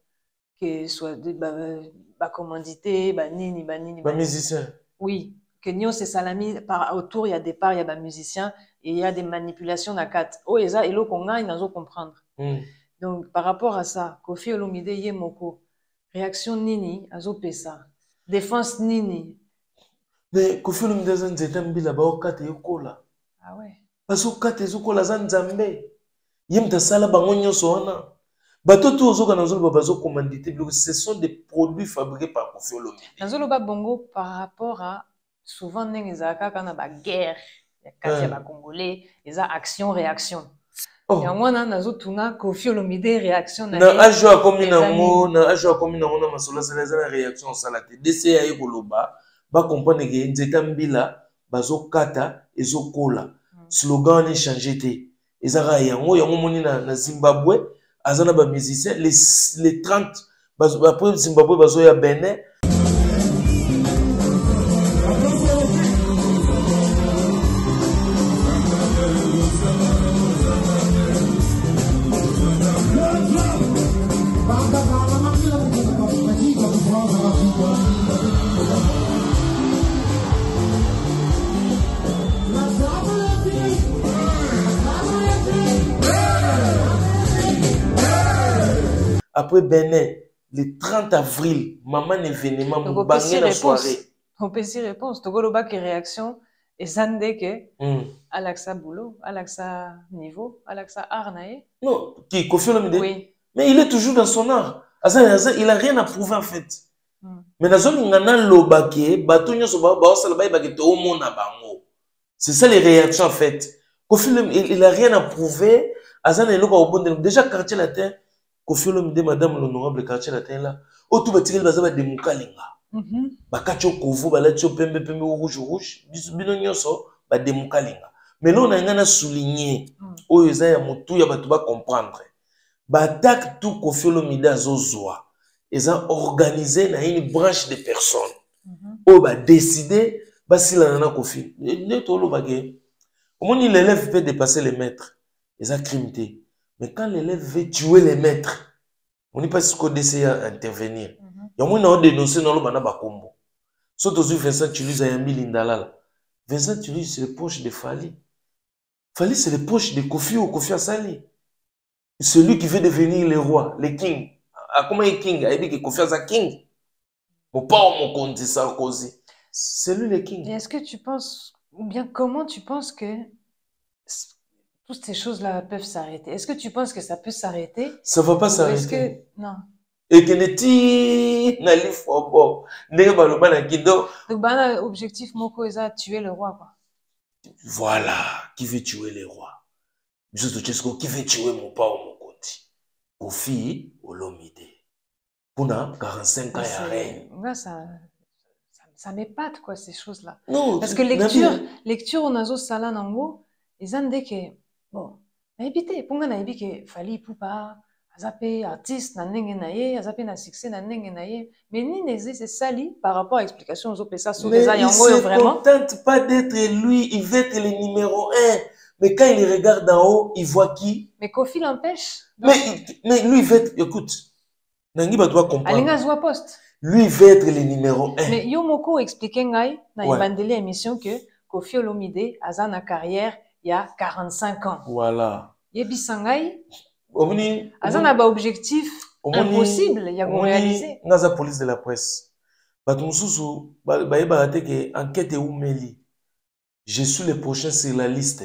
que soit, bah, bah, commandité, Banini, Banini, bah, musicien. Oui, que Nyo, c'est salami, par autour, il y a des parts, il y a des musiciens, et il y a des manipulations na Kat. Oh, et ça, et l'autre, qu'on a, il n'a pas comprendre. Mm. Donc, par rapport à ça, Kofi Olomide Yemoko, réaction Nini, Azo Pesa, défense Nini. Mais Kofi Olomide Zanzetambi là-bas, au kate yokola. Ah ouais. Parce que kate yokola Zanzambe. Yemta sala bangonyo soana. Bato tout ozo kana zolo bazo commandité, ce sont des produits fabriqués par Kofi Olomide. Nazolo ba bongo par rapport à souvent n'engezaka kana ba guerre, ya kati ba congolais, eza action réaction. Oh. Ya mwana nazotuna Kofi Olomide réaction na na ajo komi na ngo na ajo komi na ngo na masola sala za réaction sala te dese ya ekoloba ba comprendre que nzeta mbila bazo kata ezokola mm. slogan ni changer te ezaka yango yango moni na, na Zimbabwe azana ba musiciens les les trente après Zimbabwe bazoya Benin. Après Benin, le trente avril, maman événement, vous bangez la soirée. On peut y répondre. Tu as une réaction et ça ne dit que Alexa boulot, Alexa niveau, Alexa arnaye. Non, qui Kofi Olomide. Oui. Mais il est toujours dans son art. Il n'a rien à prouver en fait. Mais dans son ingana lobake, batonyo so ba ba salaba ba ke to mona bango. C'est ça les réactions en fait. Kofi il n'a rien à prouver. Azana eloko obonde déjà quartier latin. Kofi Olomide, madame l'honorable quartier latin là, au tout batirel bazaba de mukalinga. Bakacho kovu balacho pembe pembe rouge rouge, bino nyonso ba de mukalinga. Mais là on a ngana souligner oyo eza ya mutu ya batu ba comprendre. Ba tak tout Kofi Olomide azozwa. Eza organisé na une branche de personnes. Oyo ba décider ba sila na Kofi. Ne tolo bagé. Comment l'élève peut dépasser les maîtres? Eza crime té. Mais quand l'élève veut tuer les maîtres, on n'est pas sûr qu'on essaie d'intervenir. Il y a un dénoncé dans le bana bakombo. Sauf que Vincent Tulus a mis l'indalala. Vincent Tulus c'est le poche de Fali. Fali c'est le poche de Kofi ou Kofi Asali. Celui qui veut devenir le roi, le king. Ah, comment est king? Il dit que Kofi Asali king. Mon pas mon compte Sarkozy. C'est lui le king. Et est-ce que tu penses, ou bien comment tu penses que toutes ces choses-là peuvent s'arrêter? Est-ce que tu penses que ça peut s'arrêter? Ça ne va pas s'arrêter. Est-ce que... Non. Et que ne ti na li fobo. Ne ba lo bana kido. Donc bana objectif moko eza tuer le roi quoi. Voilà, qui veut tuer le roi? Juste Chesko qui veut tuer mon père ou mon konti. Kofi Olomide. Pour quarante-cinq ans ya règne. Moi ça ça, ça m'épate quoi ces choses-là. Non, parce que lecture lecture on a zo sala nango, ils ont dit que bon, na ebité ponga na ebi que Fali Ipupa azape artiste na ndenge na ye, azape na succès na ndenge na ye, mais ni nezi c'est sali par rapport à l'explication aux opesa sur les ayango vraiment. Mais il se contente pas d'être lui, il veut être le numéro un. Mais quand il regarde en haut, il voit qui? Mais Kofi l'empêche. Mais, mais lui, il veut être, écoute, Nangiba doit comprendre. Alinga zwa poste. Lui, il veut être le numéro un. Mais Yomoko expliquait ngai na ibandeli émission que Kofi Olomide a na carrière il y a quarante-cinq ans. Voilà. Yebisangai. Omni. Azana ba objectif impossible ya go réaliser. Ngaza police de la presse. Batumsusu ba ba yeba que enquête ou meli. Je suis le prochain sur la liste.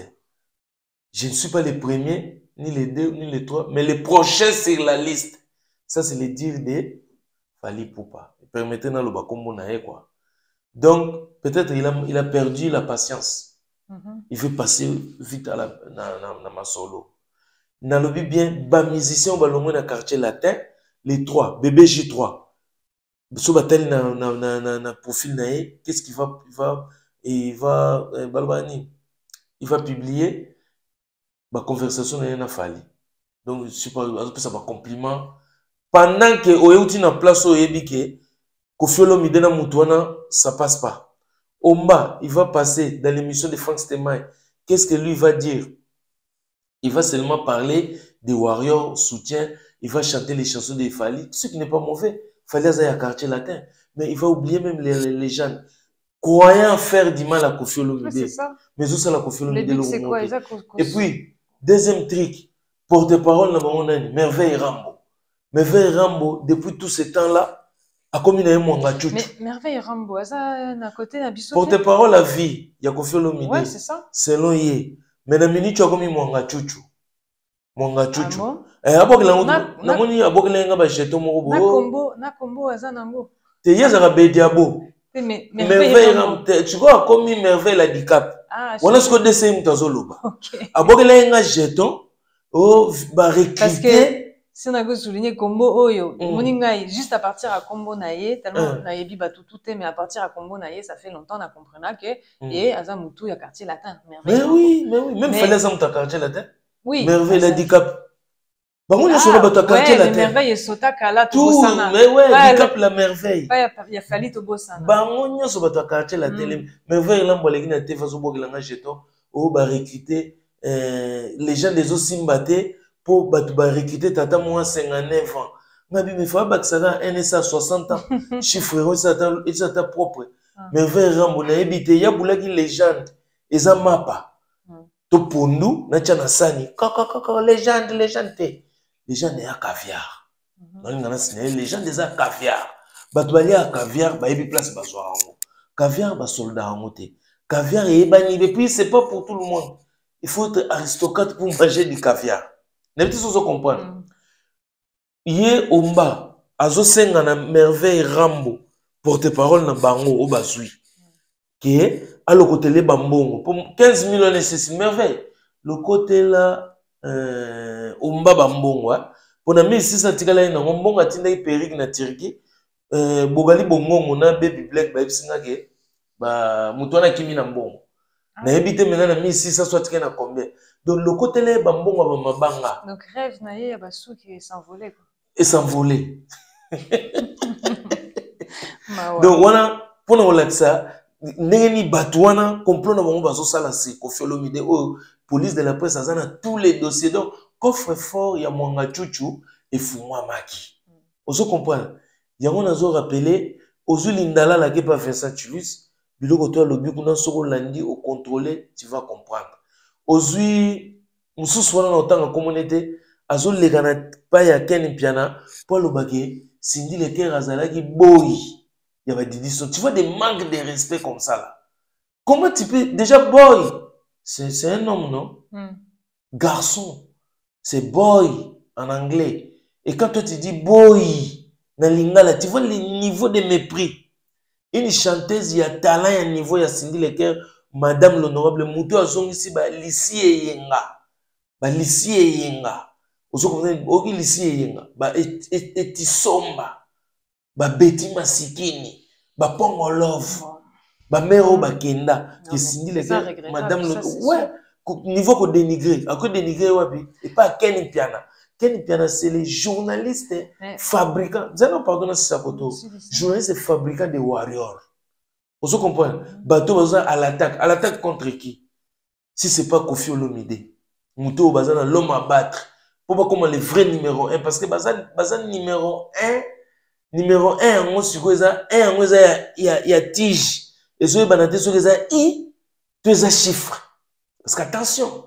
Je ne suis pas le premier, ni les deux, ni les trois, mais le prochain sur la liste. Ça, c'est le dire de Fali Ipupa. Permettez-nous le bakombo na quoi. Donc, peut-être il a, il a perdu la patience. Mm-hmm. Il veut passer vite à la na, na, na ma solo. Dans le bien, bas musicien, on va dans le quartier latin, les trois, B B J trois. Ce batel na na na na na profil nae, qu'est-ce qu'il va il va il va euh, il va publier ma conversation na Fali. Donc je sais pas ça va compliment pendant que oyuti na place au yebike Kofi Olomide na mutuana ça passe pas. Omba, il va passer dans l'émission de Frank Stemay. Qu'est-ce que lui va dire? Il va seulement parler des warriors, soutien, il va chanter les chansons de Fali, ce qui n'est pas mauvais. Fali a un quartier latin, mais il va oublier même les, les, les gens. Croyant faire du mal à Kofi Olomide. C'est ça. Mais aussi à la Kofi Olomide. Le but c'est quoi? Et puis, deuxième truc, porte-parole dans Merveille Rambo. Merveille Rambo, depuis tout ce temps-là, a commis un mwanga chuchu. Mais Merveille Rambo, ça n'a côté na biso. Porte-parole à vie, il y a Kofi Olomide. Ouais, c'est ça. Selon yé. Mais na minute tu as commis mwanga chuchu. Mwanga chuchu. Ah bon? Eh abok la na moni abok la nga ba jeto moko bo. Na combo, na combo aza nango. Te yeza ka be diabo. Mais Merveille Rambo, tu vois commis Merveille la handicap. Ah. On a ce qu'on décide mutazoloba. OK. Abok la nga jeton oh ba recruter. Parce que si on a go souligner combo oyo, moni ngai juste à partir à combo naie, tellement na yebi ba tout tout mais à partir à combo naie, ça fait longtemps on a compris que et aza mutu ya quartier latin. Mais oui, mais oui, même fallait ça mutu quartier latin. Oui. Merveille la dicap. Bango ne sera pas quartier la terre. Merveille sota kala to tout, mais ouais, dicap la merveille. Il a fallu to bosana. Bango ne sera pas quartier la télé. Merveille là mboleki na te faso boki langa jeton o ba recruter les gens des Osimbaté pour ba recruter tata moi cinquante-neuf ans. Ngabi me fa ba ça N S A soixante ans. Chiffre ça ça ta propre. Merveille rambo na ebité ya bulaki légende. Eza mapa. To pondu na tchana sani. Kaka kaka légende légende. Les gens de caviar. Les gens des caviar. Batouali à caviar, bah il place basoir. Caviar, bah soldat en moté. Caviar et bani. Et puis c'est pas pour tout le monde. Il faut être aristocrate pour manger du caviar. Les petits choses comprendre. Yé omba, azo senga na merveille rambo. Porte-parole na bango au basui. Qui est à le côté les bambongo. Pour quinze millions nécessitent merveille. Le côté là. Euh, omba bambongo pour na mille six cents tikala ina ngombonga tinda iperik na Turquie euh, bogali bongongo na baby black ba bisinga ke ba mutwana kimi na mbongo ah. Na ebité maintenant na mille six cents soit tikana na combien donc le côté là bambongo ba mabanga donc rêve na ye ba sou qui s'envoler quoi et s'envoler donc voilà pour na relaxa ndenge batwana complot na bango bazo sala si Koffi Olomide o police de la presse a tous les dossiers donc coffre fort il y a Mwanga Chuchu et Fumwa Maki ozo comprendre yango nazo rappeler ozo lindala la ke pa Vincent Tulus biloko to lobi kuna soko landi au contrôler tu vas comprendre ozui mususu wana na otanga communauté azo legana pa ya Ken Piana pour le bagué Cindy Leker azalaki boy il y avait des tu vois des manques de respect comme ça là comment tu peux déjà boy c'est un homme non mm. Garçon c'est boy en anglais et quand toi tu dis boy na lingala tu vois le niveau de mépris une chanteuse il y a talent il y a niveau il y a Cindy Leker madame l'honorable muto azongisi ba lisi yenga ba lisi yenga ozo comprendre oki lisi yenga ba etisomba ba beti masikini ba pongo love ba mero ba kenda que Cindy Leker madame le ouais niveau qu'on dénigrer à quoi dénigrer wapi et pas Ken Piana Ken Piana c'est les journalistes mais... fabricants vous allez pardonner si ça photo journalistes fabricants de warriors vous comprenez bateau baza à l'attaque à l'attaque contre qui si c'est pas Koffi Olomide muto baza l'homme à battre pour pas comme les vrais numéro un parce que baza baza numéro un numéro un on se quoi ça un on ça il y a il y a tige et ceux banate ceux ça i deux chiffres parce qu'attention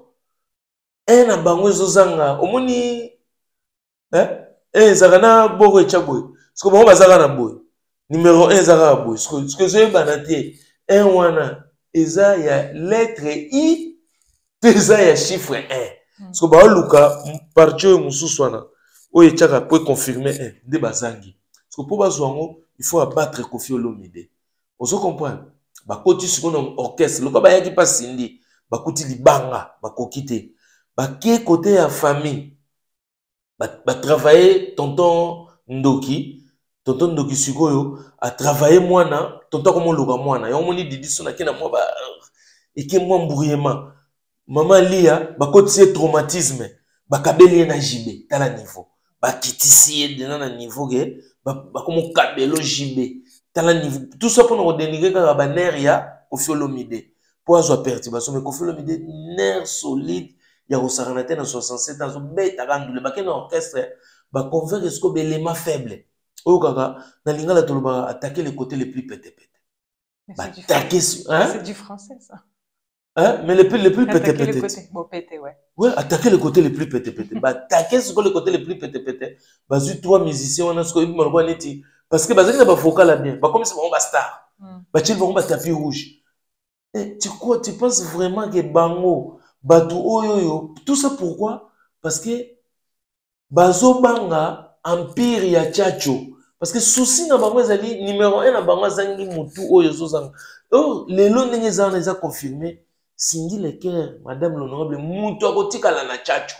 un na bango zozanga omoni hein eh zakana boko echaboy parce que bango bazaka na boy numéro un zaka boy parce que ceux banate un wana eza ya lettre i deux ya chiffre un parce que ba luka partie mususu wana o echaka pour confirmer un de bazangi parce que pour bazwango il faut abattre Koffi Olomide on se comprend ba koti sikono orchestre loka ba yaki pas Cindy ba kuti libanga ba kokite ba ki côté ya famille ba, ba travailler tonton Ndoki tonton Ndoki sikoyo a travailler mwana tonton comme loka mwana ya omoni Didi sona kina moi ba eke moi mbrouillement maman Lia ba koti traumatisme ba kabeli na jibe tala niveau ba kitisi de na niveau ke ba, ba comme kabelo jibe tala niveau tout ça pour nous dénigrer ka ba neria Koffi Olomide pour avoir perturbation mais Koffi Olomide nerf solide ya Rosaranate na soixante-sept ans beta kandu le baken orchestre ba convaincre ce que l'élément faible o kaka na lingala to ba attaquer les côtés les plus pété pété bah attaquer hein c'est du français ça hein mais les plus les plus pété pété bon pété ouais ouais attaquer les côtés les plus pété pété bah attaquer ce que les côtés les plus pété pété bah sur trois musiciens on a ce que ils m'ont neti parce que bah ça ba vocal là bien bah comme c'est bon ba star bah tu vont ba tapis rouge. Et tu crois, tu penses vraiment que Bango, Batu Oyoyo, tout ça pourquoi? Parce que Bazo Banga, Empire ya Tchacho. Parce que souci na Bango Zali, numéro un na Bango Zangi Moutou Oyozo Zang. Oh, les lots les ans les a confirmé. Cindy Leker, Madame l'honorable, Moutou Agotika la na Tchacho.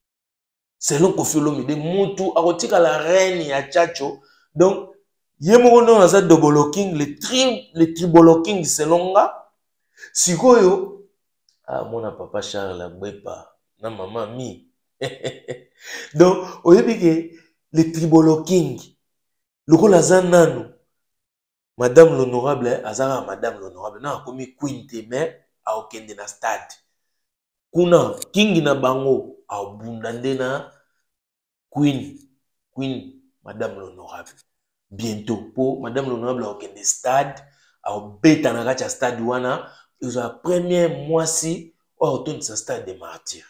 Selon Koffi Olomide, Moutou Agotika la reine ya Tchacho. Donc, Yemorono na za double king, les tri, les tribolo king selon nga. Sikoyo, ah, mon papa Charles Bwepa, na maman mi. Donc, au début que les Tribolo King, le rôle aza nanu, Madame l'honorable, azara Madame l'honorable, na komi Queen te mais a okende na stade. Kuna King na bango a bundande na Queen, Queen Madame l'honorable. Bientôt pour Madame l'honorable a okende stade, a beta na gacha stade wana, ils ont la première mois si au retourne sa stade des martyrs.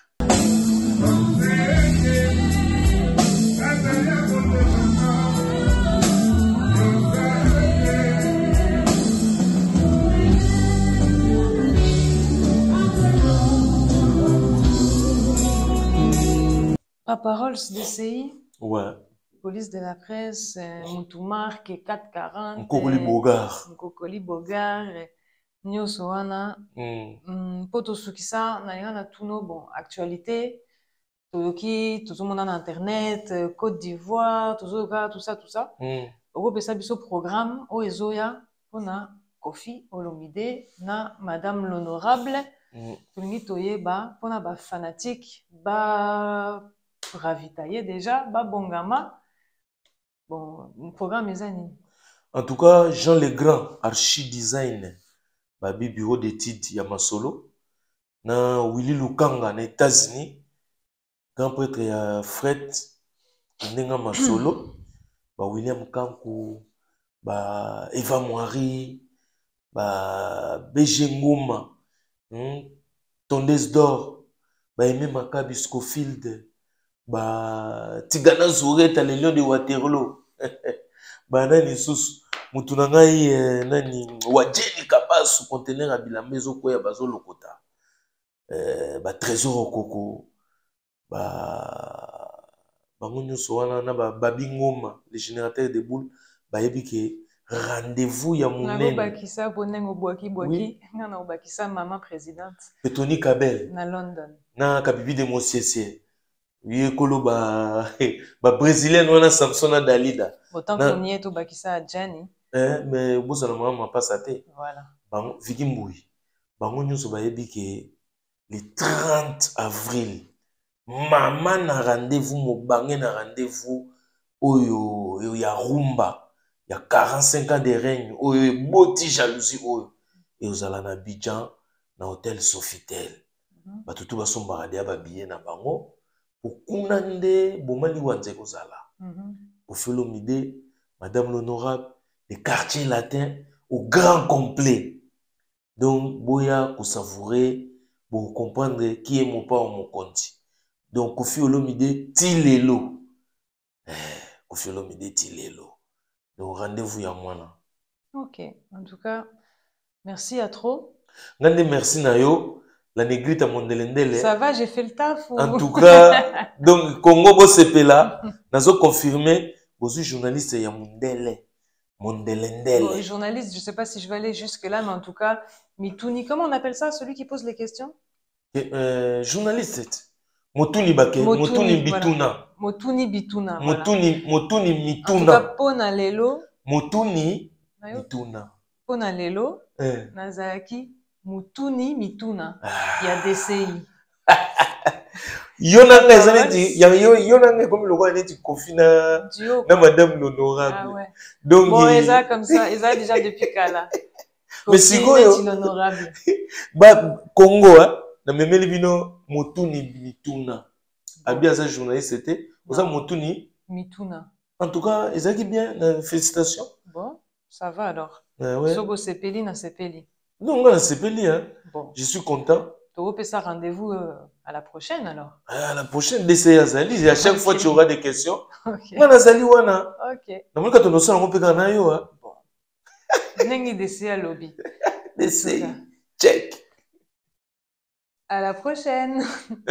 La parole D C I. Ouais. Police de la presse, Moutoumar, quatre cent quarante. Nkokoli Bogar. Nkokoli Bogar. Nyoso wana. Poto Sukisa, na na tuno bon actualité. Toyoki, tout le monde en internet, Côte d'Ivoire, tout ça, tout ça, tout ça. Oko pesa biso programme o ezoya pona Kofi Olomide na Madame l'honorable. Tolingi toyeba pona ba fanatique ba ravitailler déjà ba bongama. Bon, le programme est nini? En tout cas, Jean Legrand, archi design, babi bureau d'études ya Masolo, na Willy Lukanga na États-Unis, grand prêtre ya Fred Ndenga Masolo, ba William Kanku, ba Eva Moiri, ba B G Ngoma, hmm? Tondes d'or, ba Aimé Makabi Scofield, ba Tigana Zoureta, le lion de Waterloo. Ba nani susu mutu na ngai eh, nani wajeni kabasu conteneur abilamba ezokoya bazolokota eh, ba trésor okoko ba bango nyonso wana na ba babi ngoma le générateur de boule bayebi ke rendez-vous ya monene nakobakisa bonengo bwaki bwaki nga na obakisa maman présidente Petoni Kabel na London na kabibi de Mosiese Ye kolo ba ba brésilien wana Samson na Dalida. Autant qu'on y est au bakisa à Gianni. Eh mais bosa na mama pas saté. Voilà. Bango Viki Mboui. Bango nyonso ba yebi ke le trente avril maman na rendez-vous mo bangé na rendez-vous oyo oyo ya rumba ya quarante-cinq ans de règne oyo boti jalousie oyo et ozala na Abidjan na hôtel Sofitel. Mm -hmm. Ba tutu ba somba dia ba billet na bango. Okuna nde bomali wanze kozala. Kofi Olomide, Madame l'honorable, les quartiers latins au grand complet. Donc boya ko savourer, pour comprendre qui est mon père mon conti. Donc Kofi Olomide tilelo. Eh, Kofi Olomide tilelo. Donc rendez-vous ya mwana. OK, en tout cas, merci à trop. Ngande merci na yo. La négrite à Mondelendele. Ça va, j'ai fait le taf. Ou... En tout cas, donc Congo Bosepela, nous confirmé, vous êtes journaliste à Mondele. Mondelendele. Bon, journaliste, je ne sais pas si je vais aller jusque-là, mais en tout cas, Mitouni, comment on appelle ça, celui qui pose les questions? euh, Journaliste. Motuni Bake, Motuni Bituna. Motuni Bituna. Motuni, Motuni Mituna. En tout cas, Pona Lelo. Motuni Mituna. Pona Lelo. Eh. Nazaki. Mutuni Mituna. Il y a D C I. Yonanga ezaleti, yonanga comme le roi est confié na na Madame l'honorable. Ah ouais. Donc bon, Eza comme ça, Eza déjà depuis Kala. Mais si go l'honorable. Ba Congo hein, na memeli bino Motuni Mituna. Abia ça journaliste c'était, ça Motuni Mituna. En tout cas, ezaki bien, félicitations. Bon, ça va alors. Ah ouais. Sogo sepeli na sepeli. Non, on c'est peli, hein. Bon. Je suis content. Tu vas ça rendez-vous euh, à la prochaine alors. À la prochaine, D C I Azali. À chaque okay. fois, tu auras des questions. Ok. Moi, Azali, wana. Ok. Non, mais quand on a ça, on peut gagner, hein. Bon. Nengi D C I à lobby. D C I. Check. À la prochaine.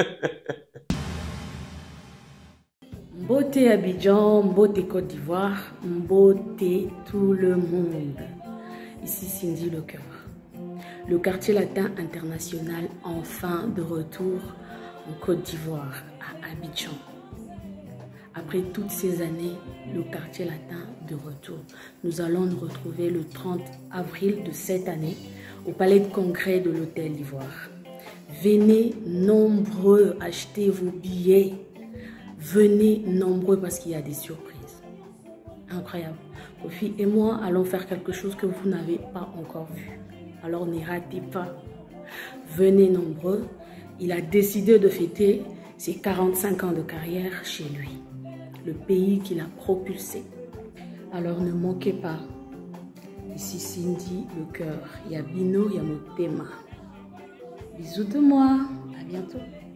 Mbote Abidjan, Mbote Côte d'Ivoire, Mbote tout le monde. Ici Cindy Le Cœur. Le quartier latin international enfin de retour en Côte d'Ivoire, à Abidjan. Après toutes ces années, le quartier latin de retour. Nous allons nous retrouver le trente avril de cette année au palais de congrès de l'Hôtel d'Ivoire. Venez nombreux, achetez vos billets. Venez nombreux parce qu'il y a des surprises. Incroyable. Kofi et moi allons faire quelque chose que vous n'avez pas encore vu. Alors n'y ratez pas. Venez nombreux. Il a décidé de fêter ses quarante-cinq ans de carrière chez lui. Le pays qu'il a propulsé. Alors ne manquez pas. Ici Cindy, le cœur. Il y a Bino, il y a Motema. Bisous de moi. À bientôt.